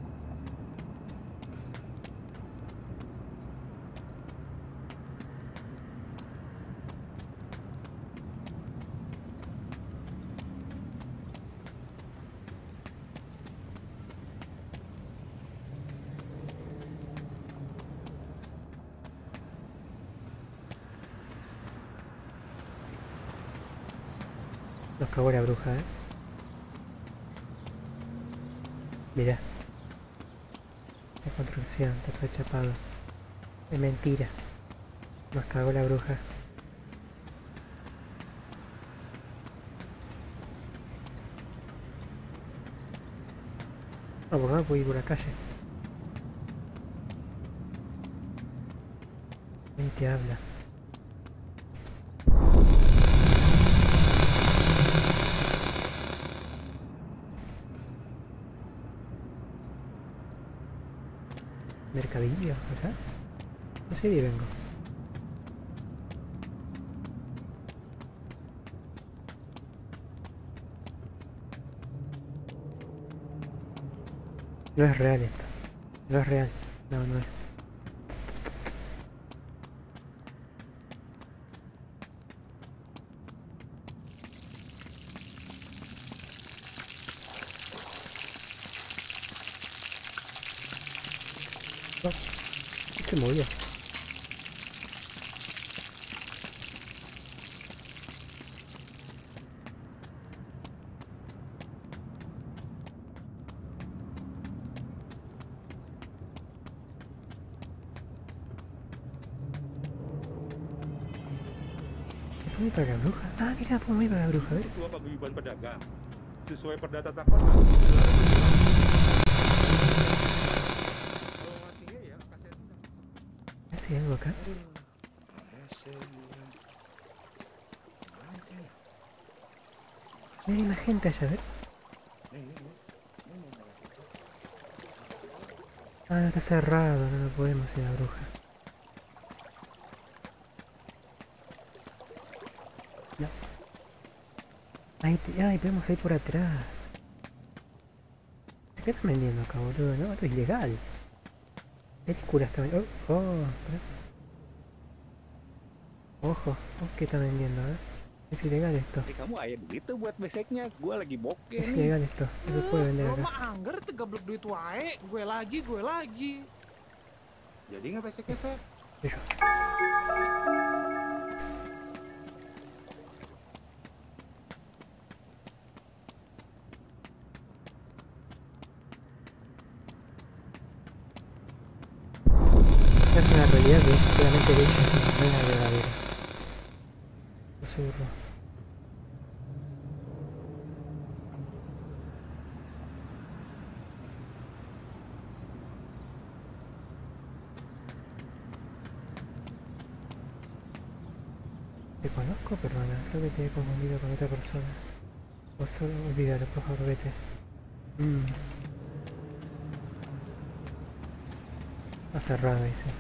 Nos cagó la bruja, Mira. La construcción, está todo chapado. Es mentira. Nos cagó la bruja. No, porque no puedo ir por la calle. ¿Quién te habla? Mercadillo, ¿verdad? No sé de vengo. No es real esto. No es real. No, no es. Oh, se movió. ¿Puedo ir para la bruja? Ah, mira, puedo ir para la bruja, a ver. Ketua Paguyuban Pedagang. Sesuai Perdata Takota. ¿Hace algo acá? Mira, hay más gente allá, a ver. Ah, no, está cerrado, no podemos ir a la bruja. No. Ay, podemos ir por atrás. ¿Qué están vendiendo acá, boludo? No, esto es ilegal. Películas también. Ojo, ¿qué están vendiendo, Es ilegal esto. Kamu aya duit tuh buat beseknya, gue lagi bokeh Es nih. ilegal esto. No se puede vender Lo acá. mah anggar tegablek duit wae, gue lagi. Jadi nggak beseknya, Sep? Yo. Es una realidad que es solamente de ellos, no es la verdadera. Susurro. Te conozco, perdona, creo que te he confundido con otra persona. O solo olvídalo, por favor, vete. Está cerrado, dice.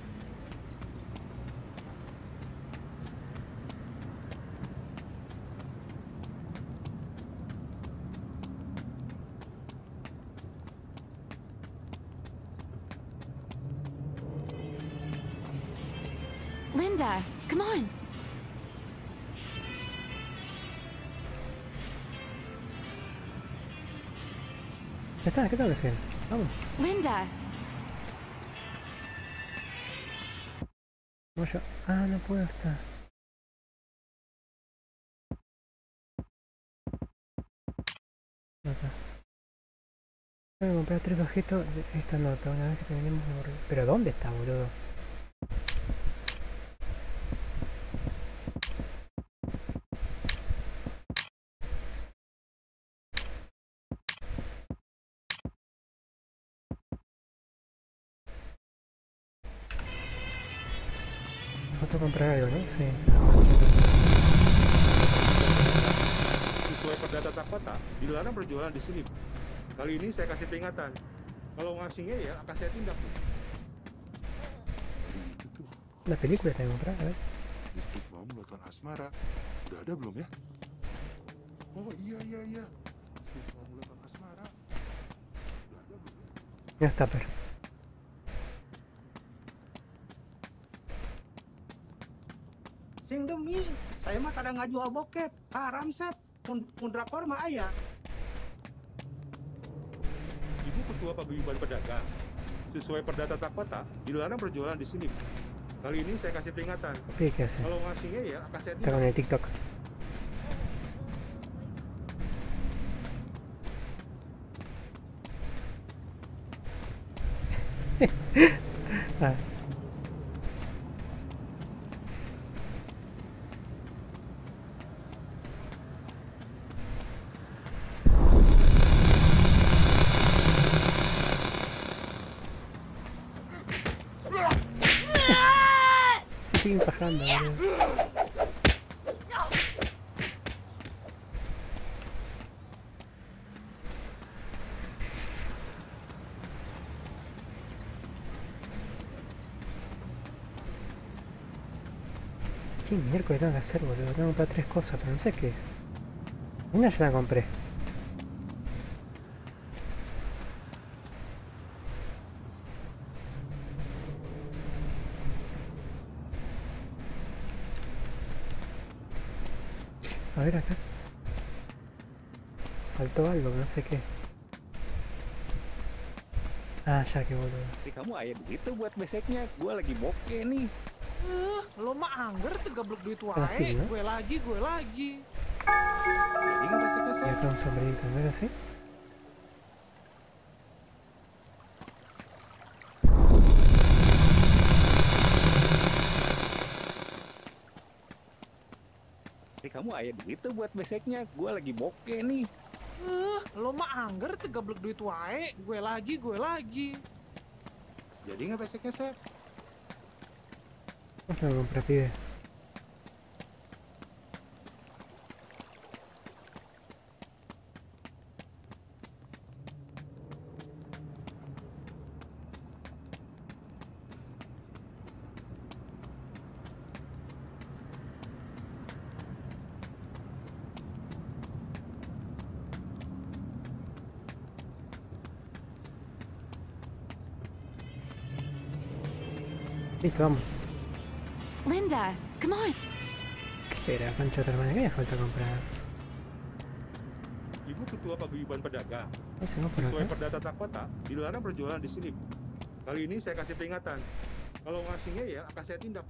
Linda, come on. ¿Qué tal haciendo? Vamos. Linda. Vamos yo. Ah, no puedo estar. No está. Tengo que comprar 3 objetos de esta nota una vez que terminemos de borrar. ¿Pero dónde está, boludo? Falta comprar algo, ¿no? Sí. Sesuai perdata kota, dilarang berjualan di sini. Kali ini saya kasih peringatan. Kalau ngasihnya ya akan saya tindak. Itu tuh, La película está que comprar, a ver. listrik mau melakukan asmara. Udah ada belum ya? Oh iya. Listrik mau melakukan asmara. Udah ada belum ya? Ya está, pero. Sing demi, saya mah kadang nggak jual bokep, haram Sep. Mun drakor mah aya. Ibu ketua paguyuban pedagang. Sesuai perdata kota, dilarang berjualan di sini. Kali ini saya kasih peringatan. ¿Qué hace? Kalau ngasihnya ya akan saya Está tindak. con el TikTok. Ah. Siguen bajando, boludo. ¿Qué miércoles tengo que hacer, boludo? Tengo que comprar 3 cosas, pero no sé qué es. Una ya la compré. A ver acá. Faltó algo, pero no sé qué es. Ah, ya, que boludo. Kamu aya duit tuh buat beseknya, gue lagi bokeh nih. Lo mah anggar tegablek duit Pasti, wae, ¿no? gue lagi. Jadi nggak beseknya, Y Sep? acá un sombrerito, ¿no era así? Kamu aya duit tuh buat beseknya, gue lagi bokeh nih. Lo mah anggar tegablek duit wae, gue lagi. Jadi nggak beseknya, Sep? Vamos a comprar, pibe. Listo, vamos. Linda, come on. Espera, concha otra hermana, ¿qué me falta comprar? Ibu ketua paguyuban pedagang. Ese no por Sesuai acá. perda tata kota, dilarang berjualan di sini. Kali ini saya kasih peringatan. Kalau ngasih ya, akan saya tindak.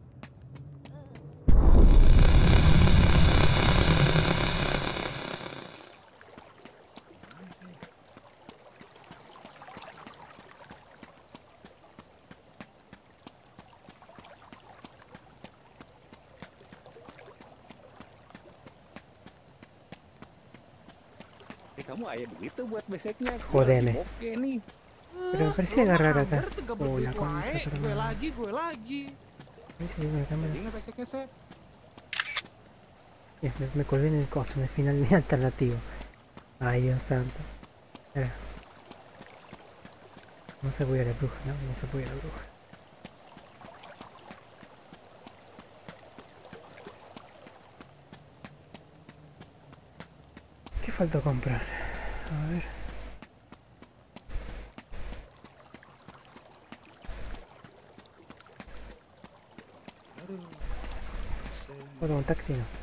Kamu ada duit tuh buat beseknya. Joder, nih. Oke nih. Pero me parecía agarrar acá. Oh, la concha Gue otra hermana. lagi, gue lagi. Ahí se ve la cámara. Jadi nggak beseknya, Sep? Ya, me colgué en el coso, en el final alternativo. Ay, Dios santo. Espera. No se puede a la bruja, ¿no? No se puede a la bruja. ¿Qué falta comprar? A ver. Bueno, un taxi no.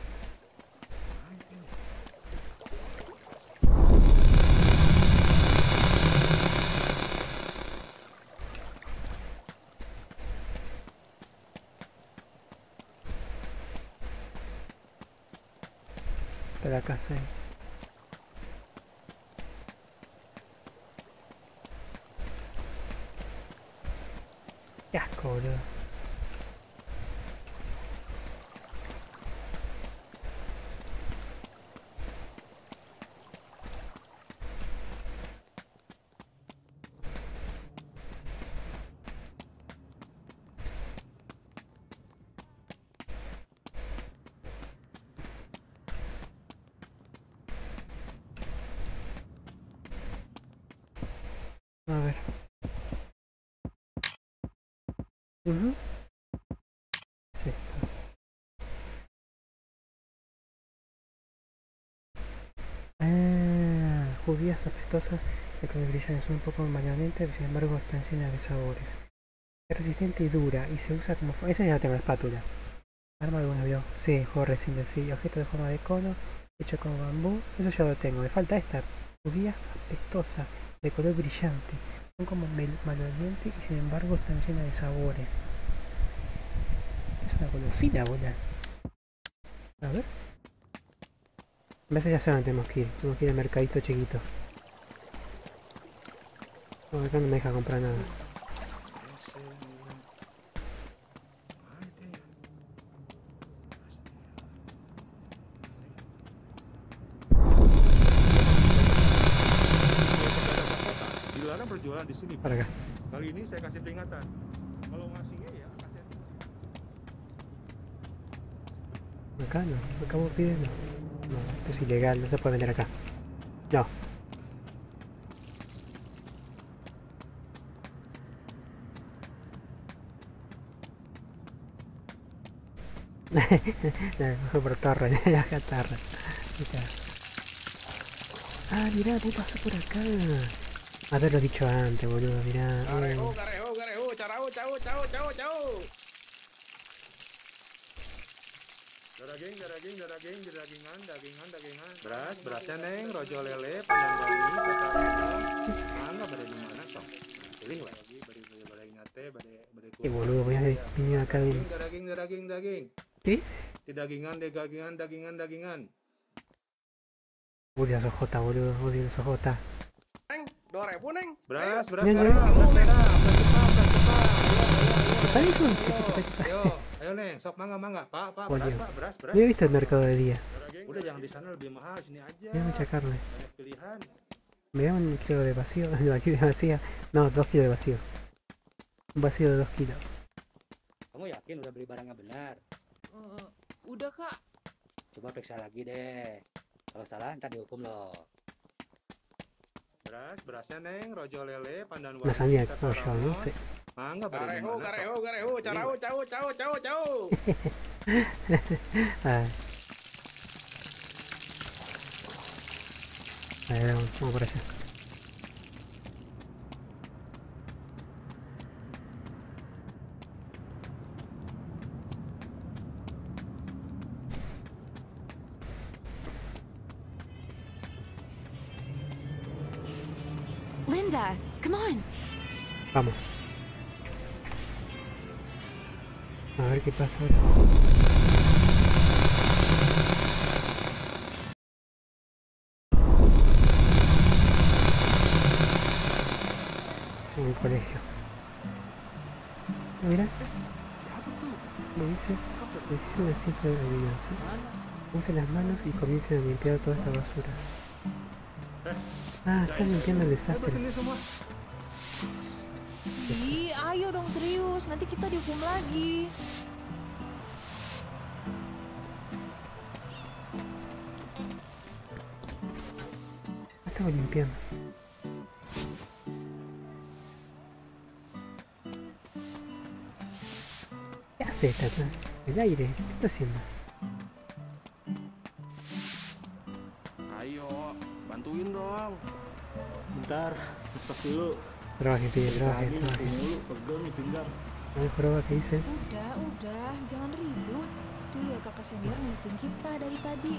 De la casa. Qué asco, boludo. A ver. Es esto. Ah, judías apestosas de color brillante, son un poco mayormente, pero sin embargo están llenas de sabores. Es resistente y dura y se usa como... Esa ya la tengo, la espátula. Arma alguno vio. Sí, juego Resident Evil, sí. Objeto de forma de cono, hecho con bambú. Eso ya lo tengo. Me falta esta. Judía apestosa de color brillante. Son como malolientes y sin embargo están llenas de sabores. Es una golosina, bola. A ver. A veces ya sé dónde tenemos que ir. Tenemos que ir al mercadito chiquito. No, acá no me deja comprar nada. Dilarang berjualan di sini. Para acá. Kali ini saya kasih peringatan. Kalau ngasihnya ya akan saya tindak. Acá no, acá vos pides no. No, esto es ilegal, no se puede vender acá. No. Mejor por torre, acá tarra. Ah, mirá, vos pasás por acá. Haberlo dicho antes, boludo, mirá. Garejo, carau, chau. Dagingan. Berasnya neng, rojo lele, pandang bali, serta rendang. Mangga pada di mana sok? Pilih lah. Pada ingat pada Qué boludo, voy a venir acá de... daging. ¿Qué dice? Di dagingan. Odio a Sojota, boludo, odio a Sojota. Neng, 2.000, Neng. Beras. Cepat eso, cepat. Ayo neng, sok mangga. Pak, Odio. beras. Yo he visto el mercado de día. Udah jangan di sana lebih mahal, sini aja. Hay mucha carne. Banyak pilihan. Me da un kilo de vacío, aquí de vacía. No, 2 kilos de vacío. Un vacío de 2 kilos. Kamu yakin udah beli barangnya benar? Udah, Kak. Coba periksa lagi deh. Kalau salah ntar dihukum loh. Berasnya neng, rojo lele, pandan La sandía, no, yo no sé. Mangga pada di mana sok? Garejo, carau. A ver, vamos por allá. Linda, come on. Vamos. A ver qué pasa ahora. En el colegio. Mira. Me dice una simple adivinanza. Use las manos y comiencen a limpiar toda esta basura. Ah, están limpiando el desastre. Ih, ayo dong serius, nanti kita dihukum lagi. Estaba limpiando. ¿Qué hace esta? El aire, ¿qué está haciendo? Ayo, bantuin dong. Bentar, lepas dulu. Trabajen, pide, trabajen. Dulu, pegel nih pinggang. A ver, prueba, ¿qué dice? Udah, jangan ribut. Tuh ya kakak senior ngeliatin kita dari tadi.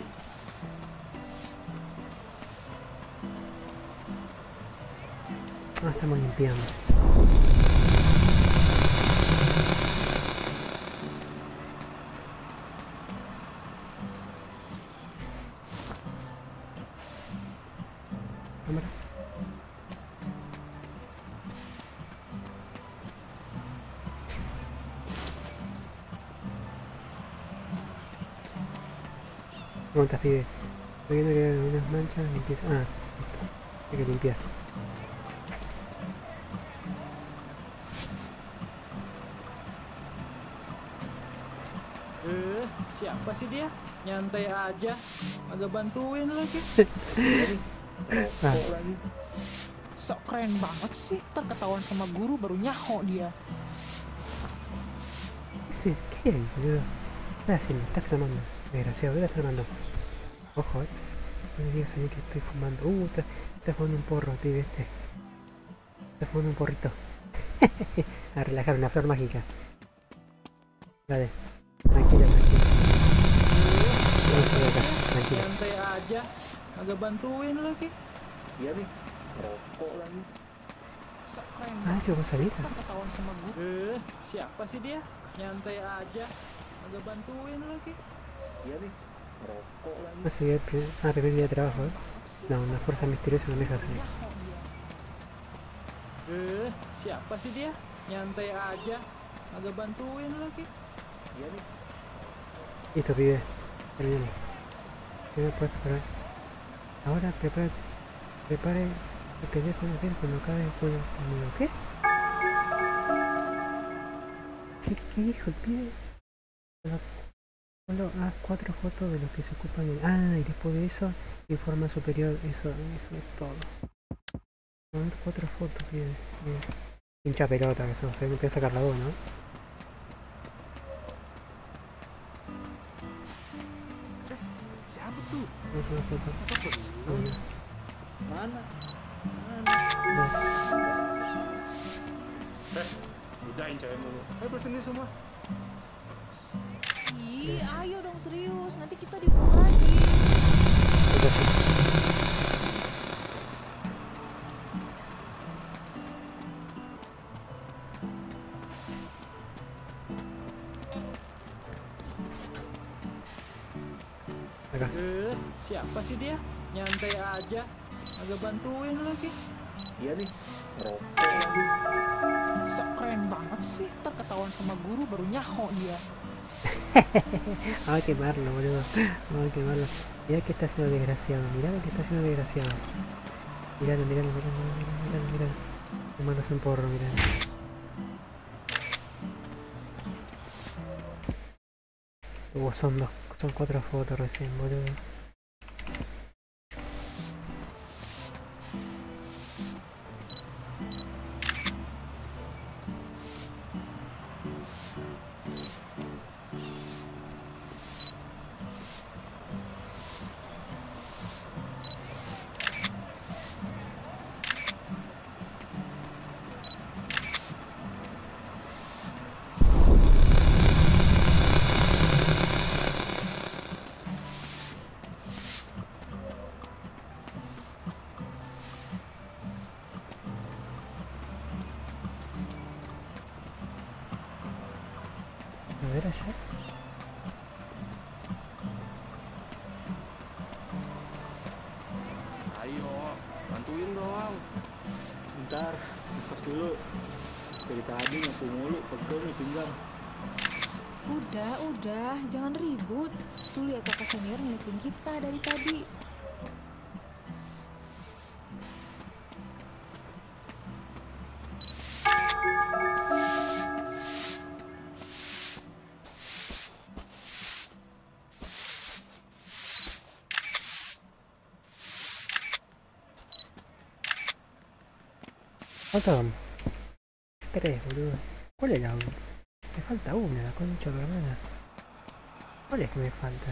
Ah, estamos limpiando. Cámara. Preguntas, pide. Estoy viendo que hay unas manchas, limpieza. Ah, listo. Hay que limpiar. Siapa sih dia? Nyantai aja, agak bantuin lagi. Rokok lagi. Sok keren banget sih, terketahuan sama guru baru nyaho dia. Sí, ¿qué hay, boludo? ¿Qué estás haciendo? Estás clamando. Desgraciado, ¿qué estás clamando? Ojo, no me digas a mí que estoy fumando. Estás fumando un porro, pibe este. Estás fumando un porrito. A relajar, una flor mágica. Dale, tranquila, tranquila. Tranquila. Nyantai aja, agak bantuin lagi. Iya nih, rokok lagi. Sok keren Ah, banget itu sih, Rosalita. terketahuan sama guru. Siapa sih dia? Nyantai aja, agak bantuin lagi. Iya nih, rokok lagi. No sé, primer día de trabajo, ¿eh? No, una fuerza misteriosa no me deja salir. Siapa sih dia? Nyantai aja, agak bantuin lagi. Iya nih. Listo, pibe. Terminamos. ¿Qué me puedes preparar? Ahora prepare el teléfono bien cuando cae con lo ¿qué? ¿Qué dijo el pibe? Solo haz 4 fotos de los que se ocupan del... Ah, y después de eso, informa superior. Eso es todo. A ver, 4 fotos, pibe. Hincha pelota, que eso. Se me empieza a sacar la voz, ¿no? Una foto. Una. Mana? Udahin cewek mulu. Ayo bersihin semua. Ih, ayo dong serius, nanti kita dihukum lagi. Udah sih. Siapa sih dia? Nyantai aja, agak bantuin lagi. Iya nih, rokok lagi. Sok keren banget sih, terketahuan sama guru baru nyaho dia. Vamos a quemarlo, boludo. Vamos a quemarlo. Mirá que está haciendo desgraciado. Mirá lo que está haciendo desgraciado. Miralo. Tomándose un porro, mirá. Son 4 fotos recién, boludo. sih lu? Dari tadi nyapu mulu, pegel nih pinggang. Udah, jangan ribut. Tuh lihat kakak senior ngeliatin kita dari tadi. Falta tres, boludo. ¿Cuál es la última? Me falta una, la concha de la hermana. ¿Cuál es que me falta?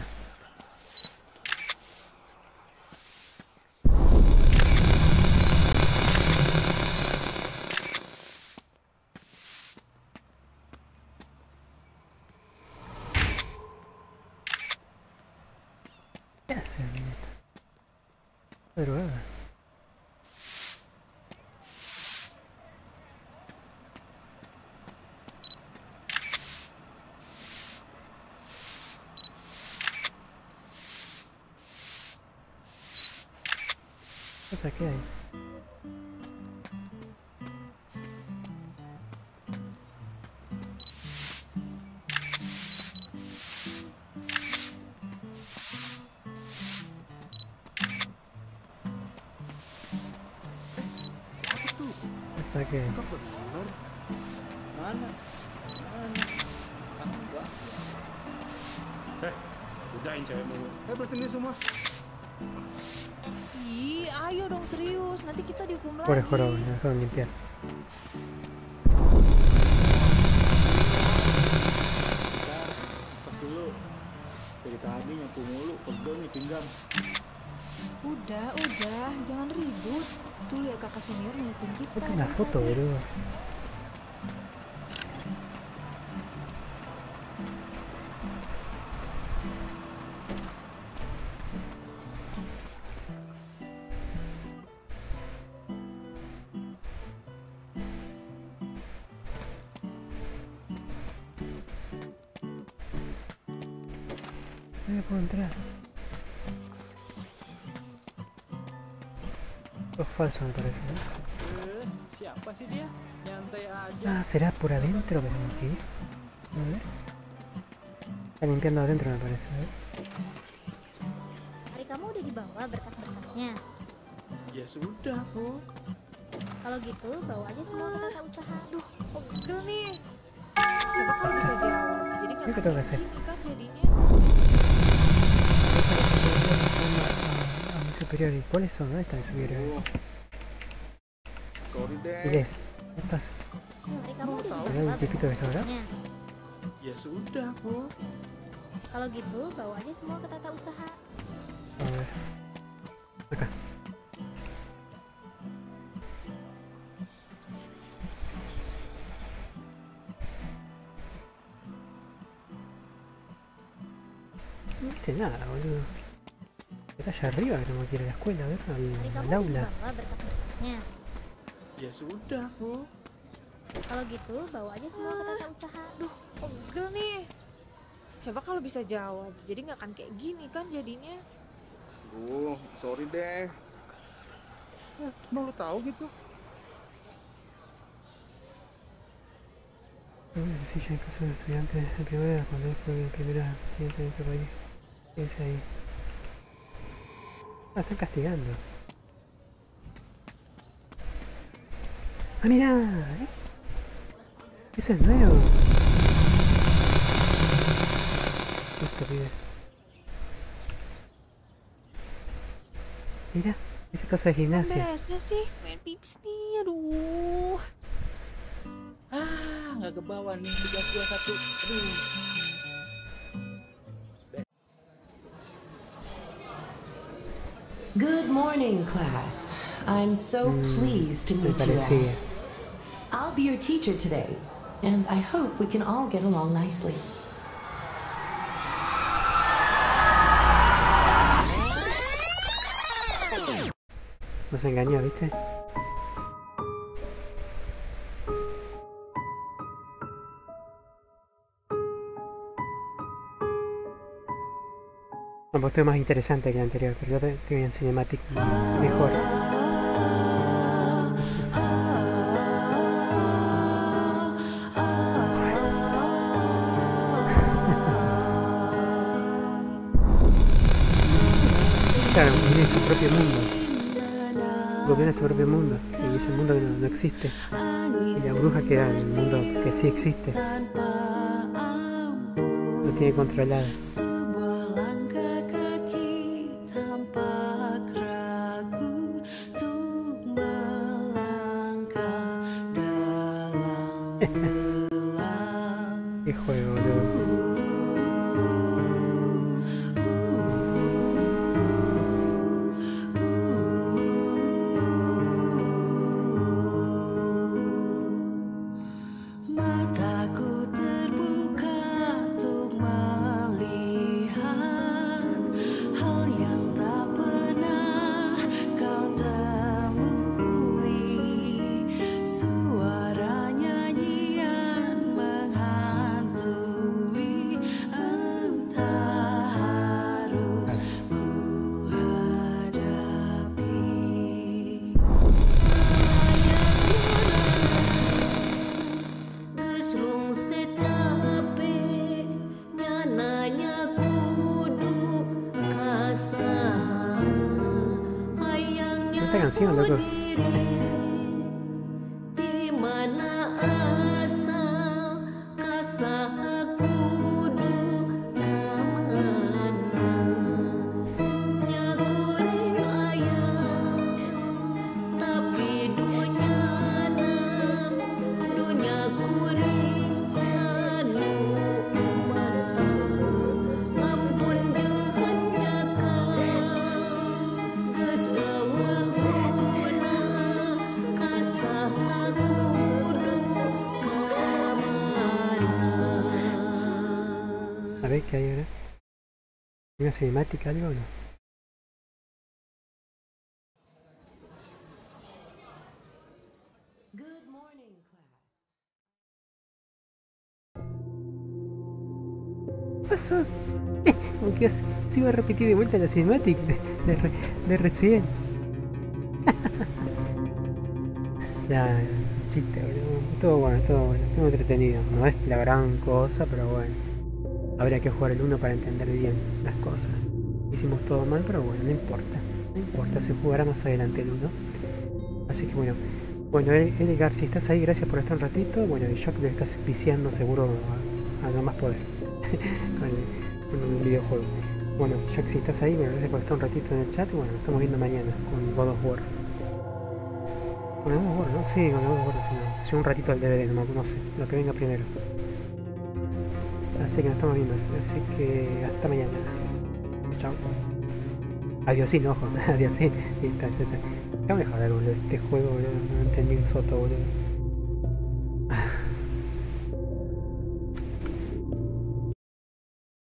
¿Qué hace? Pero ¿qué hay? ¿Hasta qué? Mana? Udahin cewek mulu. Bersihin semua. Ih, ayo dong serius, nanti kita dihukum lagi. Por jorobado, me dejaron limpiar. Pas dulu. Dari tadi nyapu mulu, pegel nih pinggang. Udah, jangan ribut. Tuh lihat kakak senior ngeliatin kita. Itu una foto, boludo. No puedo entrar. Es falso, me parece, ¿no? Siapa sih dia? Nyantai aja. Ah, ¿será por adentro que tengo que ir? A ver. Está limpiando adentro, me parece. A ver. Hari kamu udah dibawa berkas-berkasnya? Ya sudah, Bu. Kalau gitu, bawa aja semua ke tata usaha. Aduh, pegel nih. Coba kalau bisa jawab. Jadi nggak ¿Qué tengo que hacer? kan jadinya. A mi superior. ¿Y cuáles son? ¿Dónde está mi superior? Sorry deh. Inés, ¿qué pasa? Hari kamu udah ¿Hay dibawa un tipito que está acá? berkas-berkasnya? Ya sudah, Bu. Kalau gitu, bawa aja semua ke tata usaha. A ver. Acá. No dice nada, boludo. Está allá arriba que tengo que ir a la escuela, a ver, Hari al kamu aula. udah dibawa berkas-berkasnya? Ya sudah, Bu. Kalau gitu, bawa aja semua ke tata usaha. Aduh, pegel nih. Coba kalau bisa jawab. Jadi nggak akan kayak gini kan jadinya. Bu, sorry deh. Emang lu tahu gitu? Sí, ya incluso los estudiantes de primavera, cuando fue el primer presidente de este país. ¿Qué dice ahí? Ah, están castigando. ¡Ah, mirá! Eso es nuevo. Listo, pibe. Mira, ese caso de gimnasia. Beresnya sih, main pipis nih, aduh. Ah, nggak ke bawah nih, 321. Aduh. Good morning, class. I'm so pleased to meet you all. I'll be your teacher today, and I hope we can all get along nicely. Nos engañó, ¿viste? Un poquito más interesante que el anterior, pero yo tengo un cinematic mejor. bruja vive en su propio mundo. Gobierna su propio mundo. Y ese mundo que no existe. Y la bruja queda en el mundo que sí existe. Lo tiene controlado. Qué juego, boludo. Esta canción, loco. A ver qué hay ahora. ¿Una cinemática algo o no? ¿Qué pasó? Como que se iba a repetir de vuelta la cinemática de recién. Ya, es un chiste, boludo. Todo bueno, estuvo entretenido. No es la gran cosa, pero bueno. Habría que jugar el 1 para entender bien las cosas. Hicimos todo mal, pero bueno, no importa. No importa, se jugará más adelante el 1. Así que bueno. Bueno, Edgar, si estás ahí, gracias por estar un ratito. Bueno, y Jack le estás viciando seguro a no más poder. con un videojuego. Bueno, Jack, si estás ahí, bueno, gracias por estar un ratito en el chat. Y bueno, nos estamos viendo mañana con God of War. Con el God of War, ¿no? Sí, con el God of War, si un ratito al DVD, no sé, lo que venga primero. Así que nos estamos viendo, así que hasta mañana. Chao. Adiós, sí, no, ojo. Adiós, sí. Listo, chao, chao. Déjame joder, boludo. Este juego, boludo, no entendí un soto, boludo.